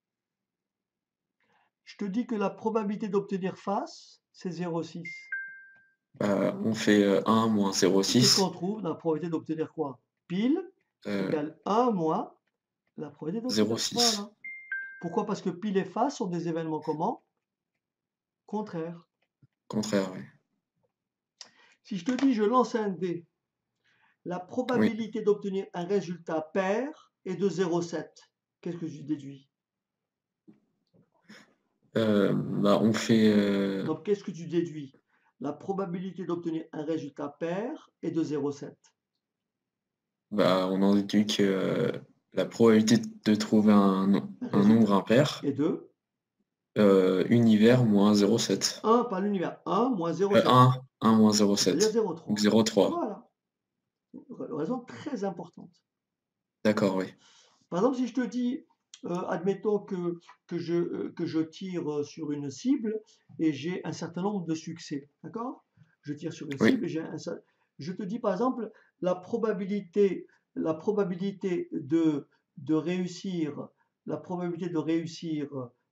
Je te dis que la probabilité d'obtenir face, c'est 0,6. bah, on fait 1 moins Qu'est-ce qu'on 0,6, trouve dans la probabilité d'obtenir quoi? Pile euh, égale 1 moins la probabilité d'obtenir. 0,6. Voilà. Pourquoi? Parce que pile et face sont des événements comment? Contraires. Contraire, oui. Si je te dis je lance un dé, la Oui, probabilité d'obtenir un résultat pair est de 0,7. Qu'est-ce que je déduis? bah, on fait, Donc qu'est-ce que tu déduis? La probabilité d'obtenir un résultat pair est de 0,7. bah, on en déduit que la probabilité de trouver Un un résultat nombre impair, est de univers moins 0,7. 1 par l'univers. 1 moins 0,7. 1 moins C'est-à-dire 0,7. Donc 0,3. 0,3. Voilà. Une raison très importante. D'accord, oui. Par exemple, si je te dis, admettons que je tire sur une cible et j'ai un certain nombre de succès, d'accord? Je tire sur une Oui, cible et je te dis par exemple la probabilité, la probabilité de réussir, la probabilité de réussir,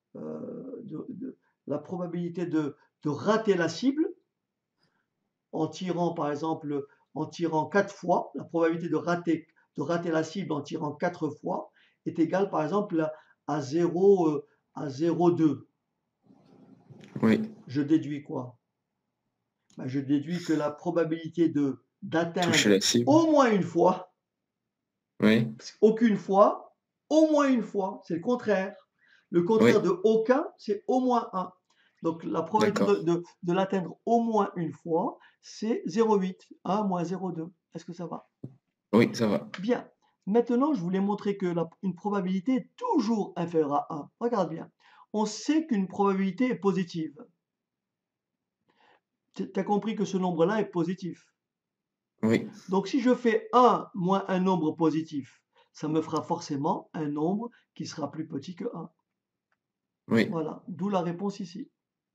la probabilité de rater la cible en tirant par exemple, en tirant 4 fois, la probabilité de rater la cible en tirant 4 fois est égale par exemple à 0, à 0,2. oui. Je déduis quoi? Ben, je déduis que la probabilité Toucher d'atteindre la cible. au moins une fois, Oui, aucune fois, au moins une fois, c'est le contraire. Le contraire oui. de aucun, c'est au moins un. Donc la probabilité D'accord. de l'atteindre au moins une fois, c'est 0,8. 1 moins 0,2. Est-ce que ça va? Oui, ça va. Bien. Maintenant, je voulais montrer que une probabilité est toujours inférieure à 1. Regarde bien. On sait qu'une probabilité est positive. Tu as compris que ce nombre-là est positif. Oui, Donc si je fais 1 moins un nombre positif, ça me fera forcément un nombre qui sera plus petit que 1. oui, Voilà, d'où la réponse ici.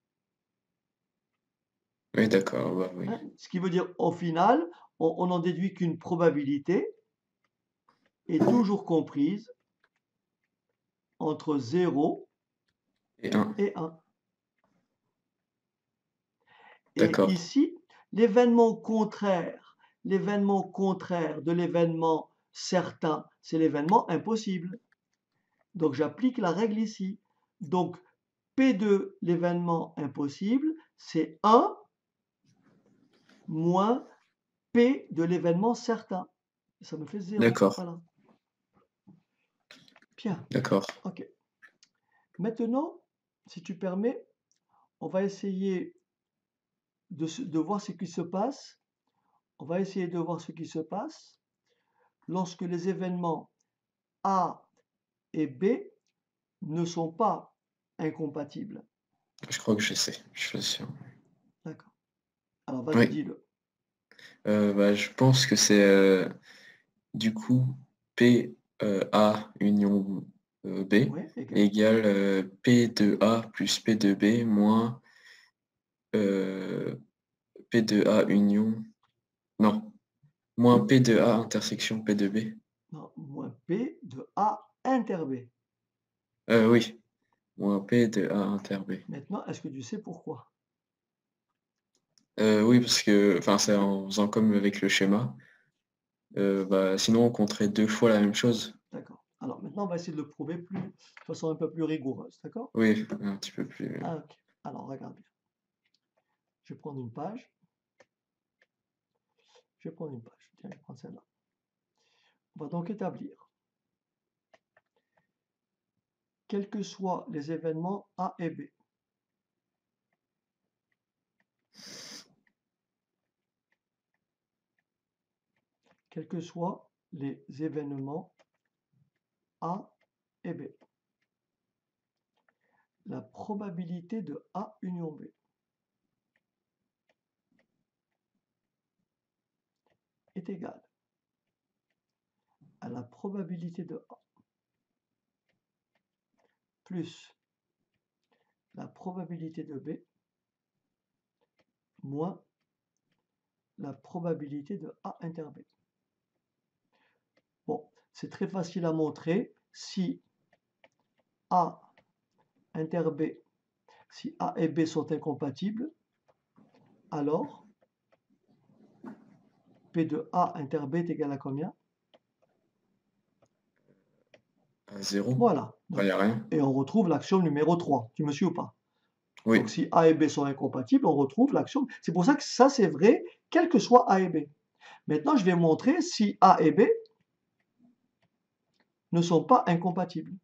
oui, d'accord, bah oui. Hein. Ce qui veut dire, au final, on en déduit qu'une probabilité est toujours comprise entre 0 Et un, et 1. Et d'accord. ici, l'événement contraire de l'événement certain, c'est l'événement impossible. Donc j'applique la règle ici. Donc P de l'événement impossible, c'est 1 moins P de l'événement certain. Ça me fait 0. D'accord, Voilà. Bien. d'accord. OK. Maintenant, si tu permets, on va essayer de voir ce qui se passe. On va essayer de voir ce qui se passe lorsque les événements A et B ne sont pas incompatibles. Je crois que je sais, je suis sûr. D'accord. Alors vas-y, Oui, dis-le. bah, je pense que c'est du coup P A union B Oui, égal. égale P de A plus P de B moins euh, P de A union. Non, moins P de A intersection P de B. Non, moins P de A inter B. Oui, moins P de A inter B. Maintenant, est-ce que tu sais pourquoi? Oui, parce que enfin, c'est en faisant comme avec le schéma. Bah, sinon, on compterait deux fois la même chose. D'accord. Alors maintenant, on va essayer de le prouver de façon un peu plus rigoureuse. D'accord? Oui, un petit peu plus. Ah, ok. Alors, regarde bien. Je vais prendre une page. Je vais prendre une page. Tiens, je vais prendre celle-là. On va donc établir, quels que soient les événements A et B, quels que soient les événements A et B, la probabilité de A union B est égale à la probabilité de A plus la probabilité de B moins la probabilité de A inter B. Bon, c'est très facile à montrer. Si A inter B, si A et B sont incompatibles, alors P de A inter B est égal à combien? À zéro. Voilà. Il n'y a rien. Et on retrouve l'axiome numéro 3. Tu me suis ou pas? Donc Oui, si A et B sont incompatibles, on retrouve l'axiome. C'est pour ça que ça, c'est vrai, quel que soit A et B. Maintenant, je vais montrer si A et B ne sont pas incompatibles.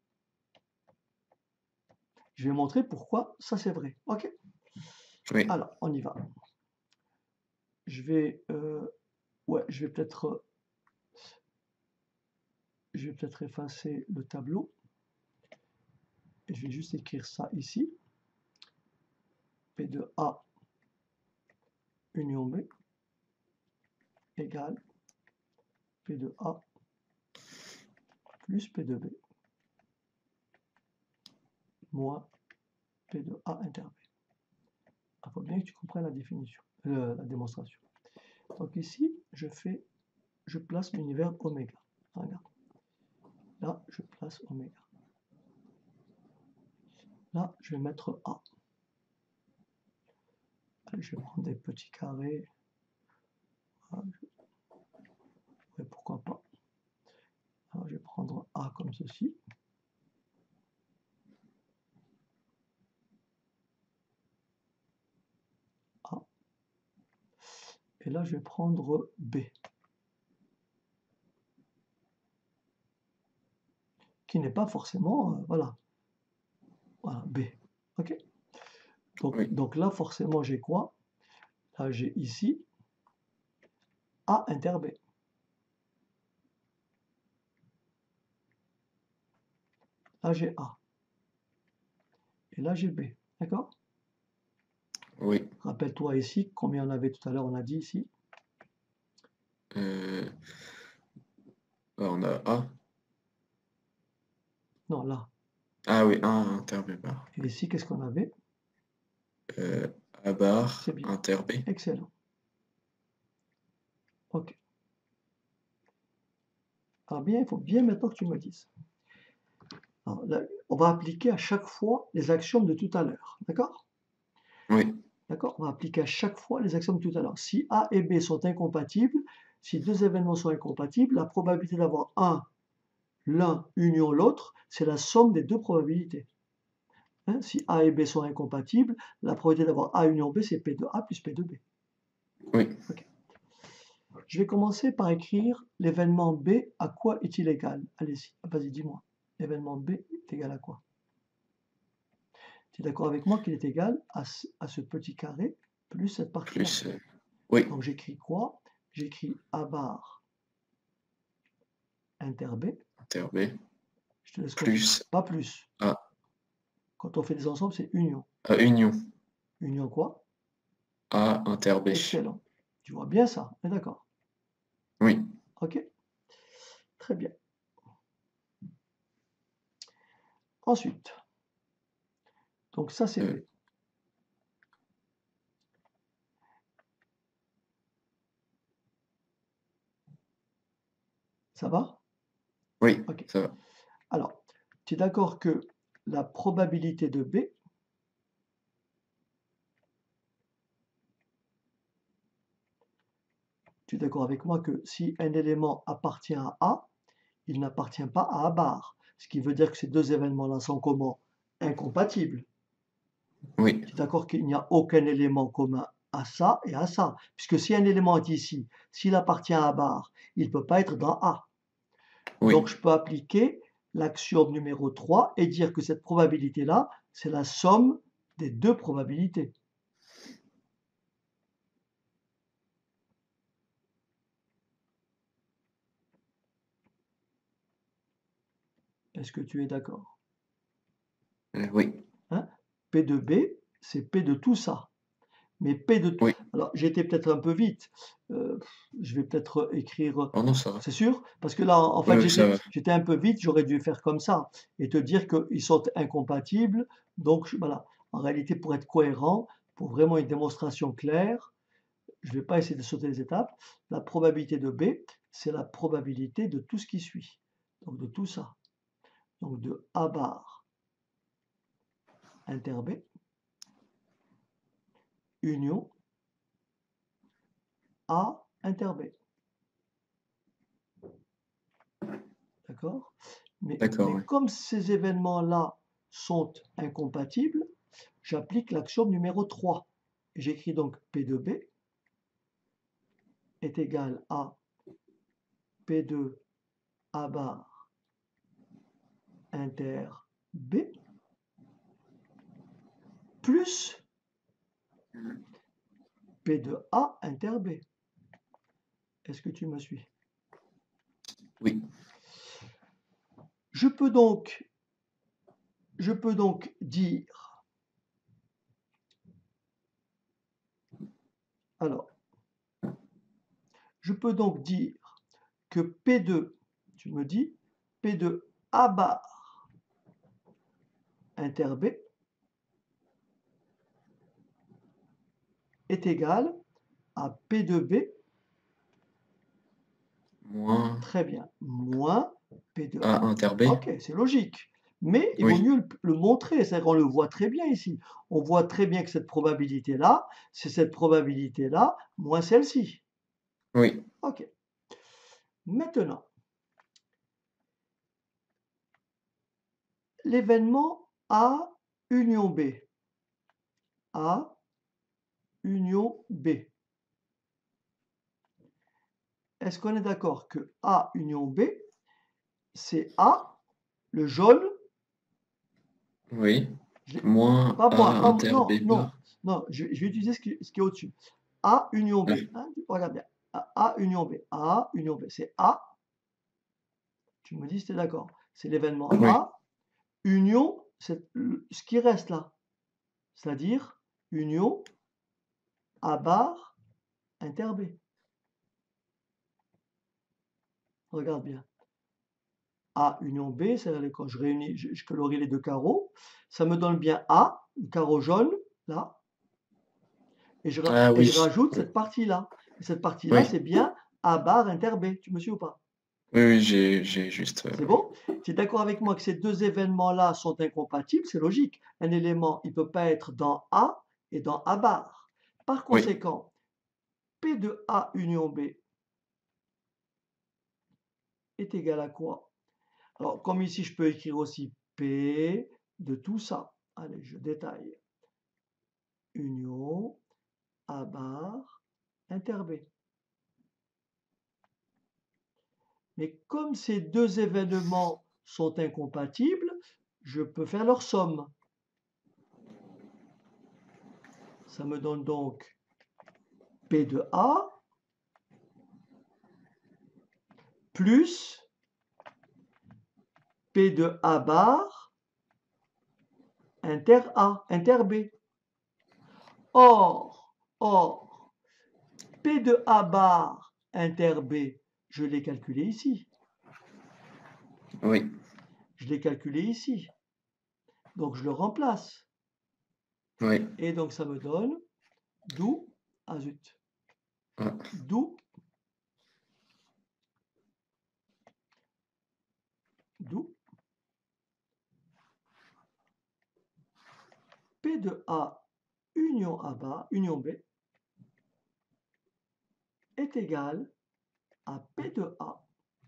Je vais montrer pourquoi ça, c'est vrai. OK? oui. Alors, on y va. Je vais, ouais, je vais peut-être effacer le tableau. Et je vais juste écrire ça ici. P de A union B égale P de A plus P de B moins P de A inter B. Il faut bien que tu comprennes la définition, la démonstration. Donc ici, je place l'univers oméga. Regarde. Là, je place oméga. Là, je vais mettre A. Allez, je vais prendre des petits carrés. Ah, ouais, pourquoi pas. Alors, je vais prendre A comme ceci. A. Et là, je vais prendre B, qui n'est pas forcément, voilà, voilà, B. OK? Oui, Donc là, forcément, j'ai quoi? Là, j'ai ici A inter B. Là, j'ai A. Et là, j'ai B. D'accord? Oui. Rappelle-toi ici, combien on avait tout à l'heure, on a dit ici. On a A. Non, là. Ah oui, 1 inter B bar. Et ici, qu'est-ce qu'on avait? A bar C'est bien. inter B. Excellent. OK. Alors bien, il faut bien maintenant que tu me dises. Alors, là, on va appliquer à chaque fois les axiomes de tout à l'heure. D'accord? Oui, D'accord? On va appliquer à chaque fois les axiomes de tout à l'heure. Si A et B sont incompatibles, si deux événements sont incompatibles, la probabilité d'avoir l'un union l'autre, c'est la somme des deux probabilités. Hein, si A et B sont incompatibles, la probabilité d'avoir A union B, c'est P de A plus P de B. oui. OK. Je vais commencer par écrire l'événement B, à quoi est-il égal? Allez-y, vas-y, dis-moi. L'événement B est égal à quoi? Tu es d'accord avec moi qu'il est égal à ce petit carré plus cette partie-là. Plus. Oui, Donc j'écris quoi? J'écris A bar inter B. inter B. Je te laisse continuer. Plus Pas plus. A. Quand on fait des ensembles, c'est union. A union. Union quoi? A inter B. Excellent. Tu vois bien ça, on est d'accord. Oui, OK? Très bien. Ensuite, donc ça c'est B. Ça va? oui, OK. ça va. Alors, tu es d'accord que la probabilité de B, tu es d'accord avec moi que si un élément appartient à A, il n'appartient pas à A bar. Ce qui veut dire que ces deux événements-là sont comment? Incompatibles. Oui, Tu es d'accord qu'il n'y a aucun élément commun à ça et à ça. Puisque si un élément est ici, s'il appartient à A bar, il ne peut pas être dans A. oui, Donc je peux appliquer l'axiome numéro 3 et dire que cette probabilité-là, c'est la somme des deux probabilités. Est-ce que tu es d'accord? oui, Hein? P de B, c'est P de tout ça. Mais P de... oui. Alors, j'ai été peut-être un peu vite. Je vais peut-être écrire... Oh non, ça va. C'est sûr? Parce que là, en Oui, fait, oui, ça va. j'étais un peu vite. J'aurais dû faire comme ça et te dire qu'ils sont incompatibles. Donc, voilà. En réalité, pour être cohérent, pour vraiment une démonstration claire, je ne vais pas essayer de sauter les étapes. La probabilité de B, c'est la probabilité de tout ce qui suit. Donc, de tout ça. Donc, de A bar inter B, union A inter B. D'accord? Mais D'accord, oui. comme ces événements-là sont incompatibles, j'applique l'axiome numéro 3. Et j'écris donc P de B est égal à P de A bar inter B plus P de A inter B. Est-ce que tu me suis? Oui, Je peux donc dire, alors, je peux donc dire que P2, tu me dis, P de A bar inter B est égal à P de B, moins très bien, moins P de A A. inter B. Ok, c'est logique. Mais il vaut Oui, mieux le montrer, c'est-à-dire qu'on le voit très bien ici. On voit très bien que cette probabilité-là, c'est cette probabilité-là moins celle-ci. oui, Ok. Maintenant, l'événement A union B. A union B. Est-ce qu'on est d'accord que A union B, c'est A, le jaune, oui. je Moins A inter non, B non, bar. non, je vais utiliser ce qui est au-dessus. A union B, Ah, hein, regarde bien. A union B, A union B, c'est A, tu me dis si tu es d'accord. C'est l'événement oui, A, union, c'est ce qui reste là, c'est-à-dire union A bar inter B. Regarde bien. A union B, c'est-à-dire quand je réunis, je colorie les deux carreaux, ça me donne bien A, le carreau jaune, là, et je Ah oui, rajoute oui, cette partie-là. Et cette partie-là, oui, c'est bien A bar inter B. Tu me suis ou pas? oui, oui, j'ai juste, C'est oui, bon? Tu es d'accord avec moi que ces deux événements-là sont incompatibles? C'est logique. Un élément, il ne peut pas être dans A et dans A bar. Par oui, conséquent, P de A union B est égal à quoi? Alors, comme ici, je peux écrire aussi P de tout ça. Allez, je détaille. Union A bar inter B. Mais comme ces deux événements sont incompatibles, je peux faire leur somme. Ça me donne donc P de A plus P de A bar inter A, inter B. Or, P de A bar inter B, je l'ai calculé ici. oui, Je l'ai calculé ici. Donc, je le remplace. oui, Et donc, ça me donne d'où, ah zut, ah, d'où P de A union A bar, union B est égal à P de A,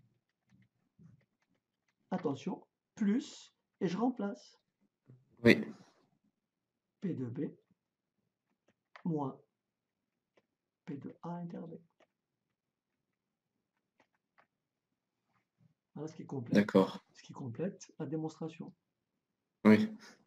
attention, plus, et je remplace oui, P de B moins P de A inter B. Voilà d'accord, ce qui complète la démonstration. oui,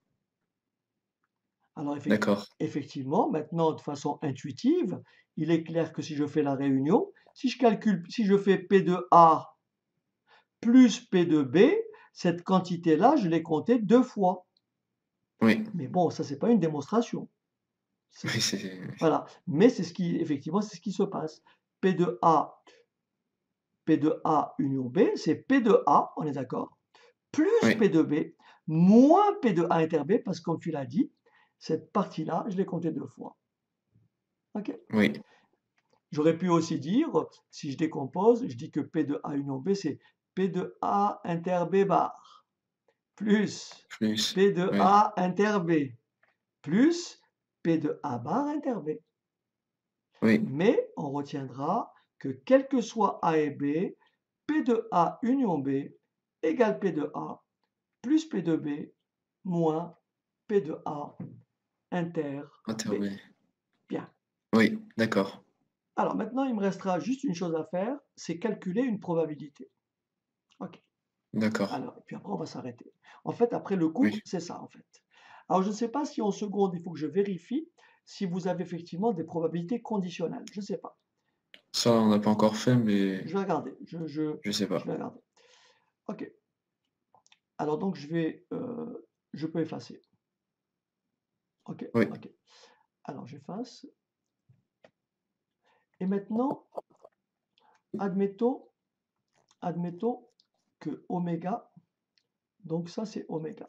Alors d'accord, effectivement, maintenant de façon intuitive, il est clair que si je fais la réunion, si je fais P de A plus P de B, cette quantité-là, je l'ai comptée deux fois. oui, Mais bon, ça, c'est pas une démonstration. oui, c'est, Voilà. Mais effectivement, c'est ce qui se passe. P de A, P de A union B, c'est P de A, on est d'accord, plus oui, P de B, moins P de A inter B, parce que comme tu l'as dit, cette partie-là, je l'ai comptée deux fois. OK? oui, J'aurais pu aussi dire, si je décompose, je dis que P de A union B, c'est P de A inter B bar, plus plus, P de oui, A inter B, plus P de A bar inter B. oui, Mais on retiendra que quel que soit A et B, P de A union B égale P de A plus P de B moins P de A inter B. intervenir, Bien. oui, d'accord, Alors maintenant, il me restera juste une chose à faire, c'est calculer une probabilité. OK. d'accord, Alors, et puis après, on va s'arrêter. En fait, après le cours, oui, c'est ça, en fait. Alors, je ne sais pas si en seconde, il faut que je vérifie si vous avez effectivement des probabilités conditionnelles. Je ne sais pas. ça on n'a pas encore fait, mais Je vais regarder. je sais Je pas, vais regarder. OK. Alors, donc, je peux effacer. OK. oui, OK. Alors, j'efface. Et maintenant, admettons, admettons que oméga, donc ça, c'est oméga.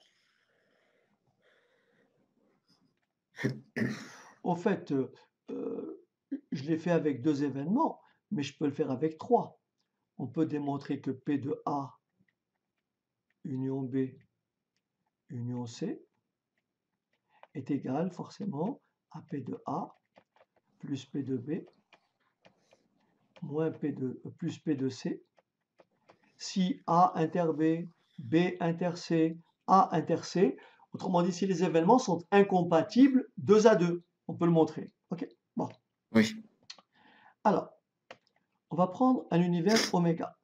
Au fait, je l'ai fait avec deux événements, mais je peux le faire avec trois. On peut démontrer que P de A union B union C est égal forcément à P de A plus P de B moins plus P de C. Si A inter B, B inter C, A inter C, autrement dit, si les événements sont incompatibles deux à deux, on peut le montrer. OK? Bon. oui, Alors, on va prendre un univers oméga.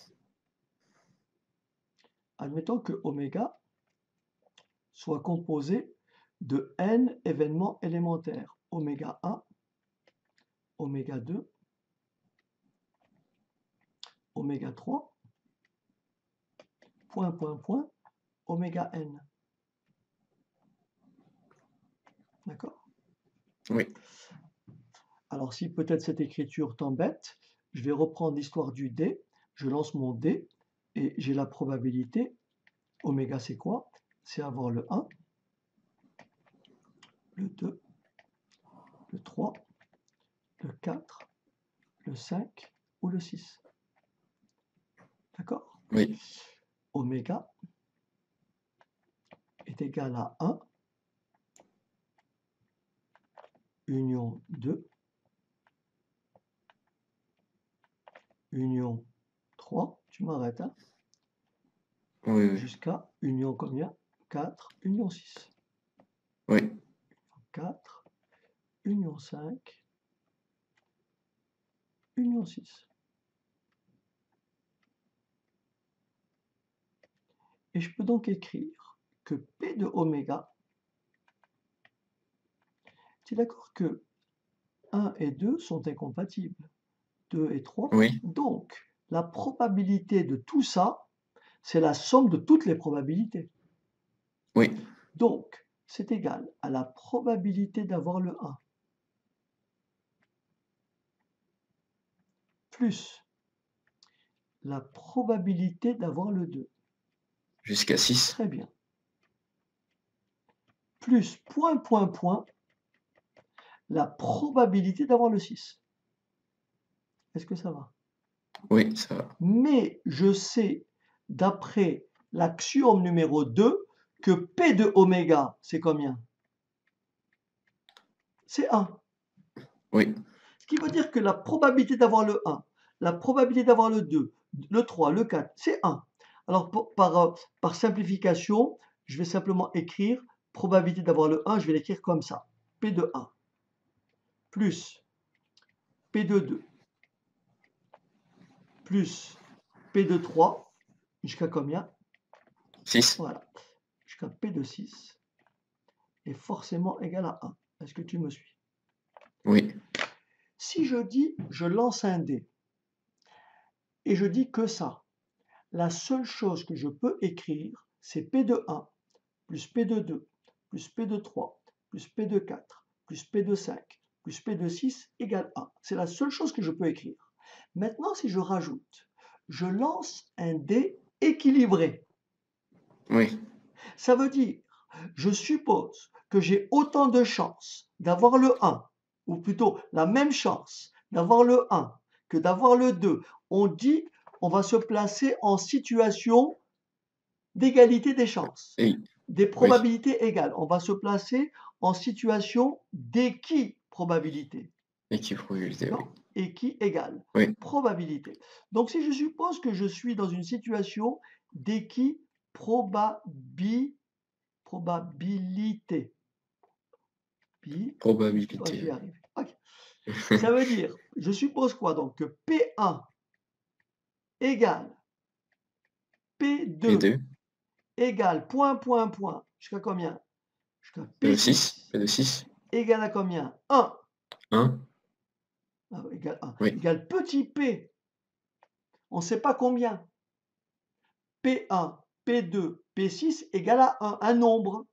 Admettons que oméga soit composé de n événements élémentaires. Oméga 1, oméga 2, oméga 3, oméga n. D'accord? oui, Alors si peut-être cette écriture t'embête, je vais reprendre l'histoire du dé. Je lance mon dé et j'ai la probabilité. Oméga, c'est quoi? C'est avoir le 1, le 2, le 3, le 4, le 5 ou le 6. D'accord? Oui. Oméga est égal à 1 union 2 union 3, tu m'arrêtes, hein, Oui, oui. jusqu'à union combien? 4, union 6. Oui. 4, union 5, union 6. Et je peux donc écrire que P de oméga, tu es d'accord que 1 et 2 sont incompatibles, 2 et 3. Oui. Donc, la probabilité de tout ça, c'est la somme de toutes les probabilités. Oui. Donc, c'est égal à la probabilité d'avoir le 1 plus la probabilité d'avoir le 2. Jusqu'à 6. Très bien. Plus point, point, point, la probabilité d'avoir le 6. Est-ce que ça va? Oui, ça va. Mais je sais, d'après l'axiome numéro 2, que P de oméga, c'est combien? C'est 1. Oui. Ce qui veut dire que la probabilité d'avoir le 1, la probabilité d'avoir le 2, le 3, le 4, c'est 1. Alors, par simplification, je vais simplement écrire probabilité d'avoir le 1, je vais l'écrire comme ça. P de 1 plus P de 2 plus P de 3 jusqu'à combien? 6. Voilà. Jusqu'à P de 6 est forcément égal à 1. Est-ce que tu me suis? Oui. Si je dis, je lance un dé, et je dis que ça, la seule chose que je peux écrire, c'est P de 1, plus P de 2, plus P de 3, plus P de 4, plus P de 5, plus P de 6 égale 1. C'est la seule chose que je peux écrire. Maintenant, si je rajoute, je lance un dé équilibré. Oui. Ça veut dire, je suppose que j'ai autant de chances d'avoir le 1, ou plutôt la même chance d'avoir le 1 que d'avoir le 2. On dit, on va se placer en situation d'égalité des chances, Et des oui. probabilités égales. On va se placer en situation d'équiprobabilité. Équiprobabilité, oui. D'accord? Équi égale Oui. probabilité. Donc si je suppose que je suis dans une situation d'équiprobabilité, probabilité. Oh, je vais y Probabilité, arriver. Ok. oui. Ça veut dire, je suppose quoi donc? Que P1 égale P2 P2. égale point, point, point. Jusqu'à combien? Jusqu'à P de 6. P6 P de 6. égale à combien? 1. 1. Égale 1. Oui. Égale petit p. On ne sait pas combien. P1, P2, P6 égale à 1. Un nombre.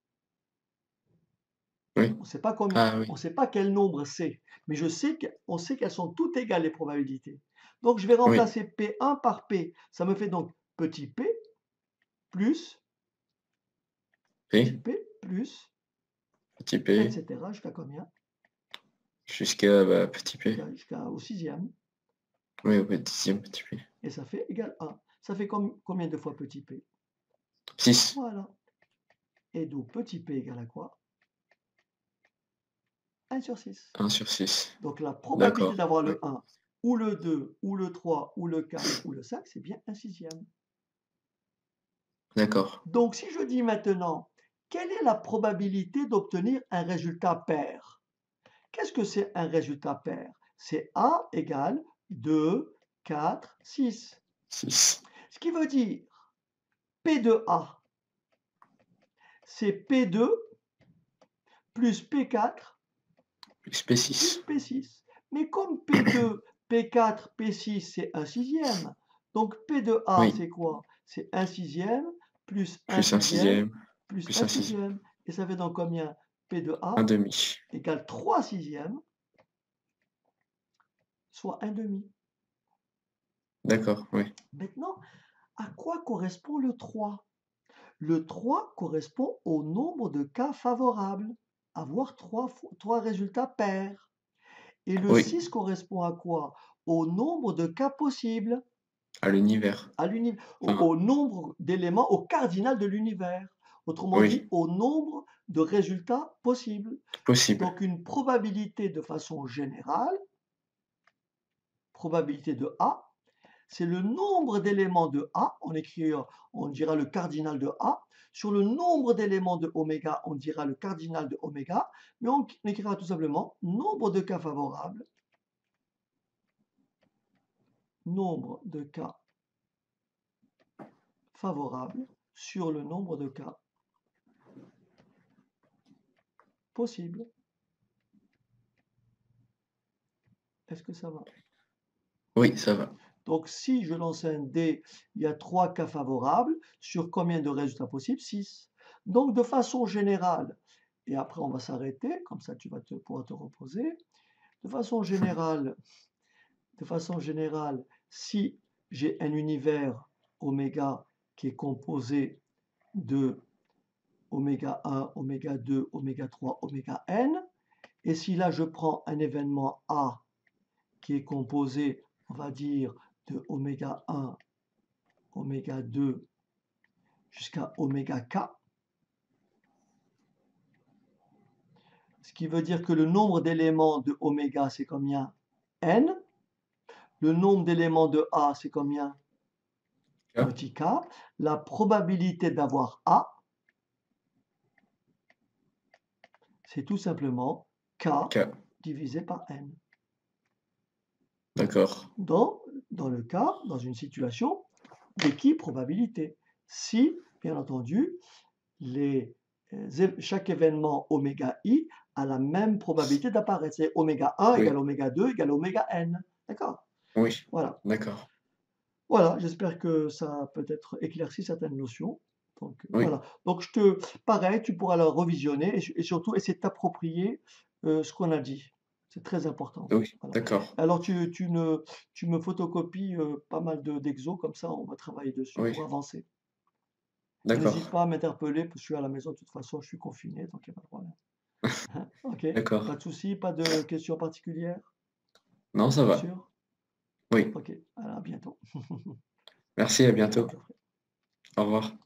Oui. On ne sait pas combien. Ah oui. On ne sait pas quel nombre c'est. Mais on sait qu'elles sont toutes égales les probabilités. Donc je vais Oui. remplacer P1 par P. Ça me fait donc petit p plus petit P. p plus, Petit p. etc. Jusqu'à combien? Jusqu'à petit p. Jusqu'au sixième. Oui, au dixième petit p. Et ça fait égal 1. Ça fait combien de fois petit p? 6. Voilà. Et donc petit p égale à quoi? 1 sur 6. 1 sur 6. Donc la probabilité D'accord. d'avoir Oui. le 1, ou le 2, ou le 3, ou le 4, ou le 5, c'est bien un sixième. D'accord. Donc si je dis maintenant, quelle est la probabilité d'obtenir un résultat pair? Qu'est-ce que c'est un résultat pair? C'est A égale 2, 4, 6. 6. Ce qui veut dire P de A, c'est P2 plus P4 Plus plus P6. P6. Mais comme P2, P4, P6, c'est un sixième, donc P de A, Oui. c'est quoi? C'est un sixième plus un Plus un sixième sixième. plus Plus un un sixième. sixième. Et ça fait donc combien? P de Un A demi. égale 3 sixièmes soit 1/2. D'accord, oui. Maintenant, à quoi correspond le 3? Le 3 correspond au nombre de cas favorables, avoir trois résultats pairs. Et le Oui, 6 correspond à quoi? Au nombre de cas possibles, à l'univers. Enfin, au nombre d'éléments, au cardinal de l'univers. Autrement dit, oui, au nombre de résultats possibles. possible. Donc une probabilité de façon générale, probabilité de A, c'est le nombre d'éléments de A, on dira le cardinal de A. Sur le nombre d'éléments de oméga, on dira le cardinal de oméga, mais on écrira tout simplement nombre de cas favorables, nombre de cas favorables sur le nombre de cas possibles. Est-ce que ça va? Oui, ça va. Donc si je lance un dé, il y a 3 cas favorables, sur combien de résultats possibles? 6. Donc de façon générale, et après on va s'arrêter, comme ça tu vas pouvoir te reposer. De façon générale, si j'ai un univers oméga qui est composé de oméga 1, oméga 2, oméga 3, oméga n, et si là je prends un événement A qui est composé, on va dire, de oméga 1, oméga 2 jusqu'à oméga k, ce qui veut dire que le nombre d'éléments de oméga c'est combien? N. Le nombre d'éléments de A c'est combien? K, Petit k. La probabilité d'avoir A, c'est tout simplement k K. divisé par n. D'accord. Dans le cas, dans une situation d'équiprobabilité. Si, bien entendu, chaque événement oméga i a la même probabilité d'apparaître. C'est oméga 1 égale Oui, oméga 2 égale oméga n. D'accord? oui, Voilà. d'accord. Voilà, j'espère que ça a peut-être éclairci certaines notions. Donc, Oui, voilà. Donc, pareil, tu pourras la revisionner et surtout essayer de t'approprier ce qu'on a dit. C'est très important. oui, Voilà. d'accord. Alors, tu me photocopies pas mal d'exos, comme ça, on va travailler dessus Oui, pour avancer. Et n'hésite d'accord. pas à m'interpeller, parce que je suis à la maison, de toute façon, je suis confiné, donc il n'y a pas de problème. Ok, pas D'accord. de souci, pas de questions particulières, Non, ça va. sûr? Oui. Ok, alors à bientôt. Merci, à Ciao, bientôt. Geoffrey. Au revoir.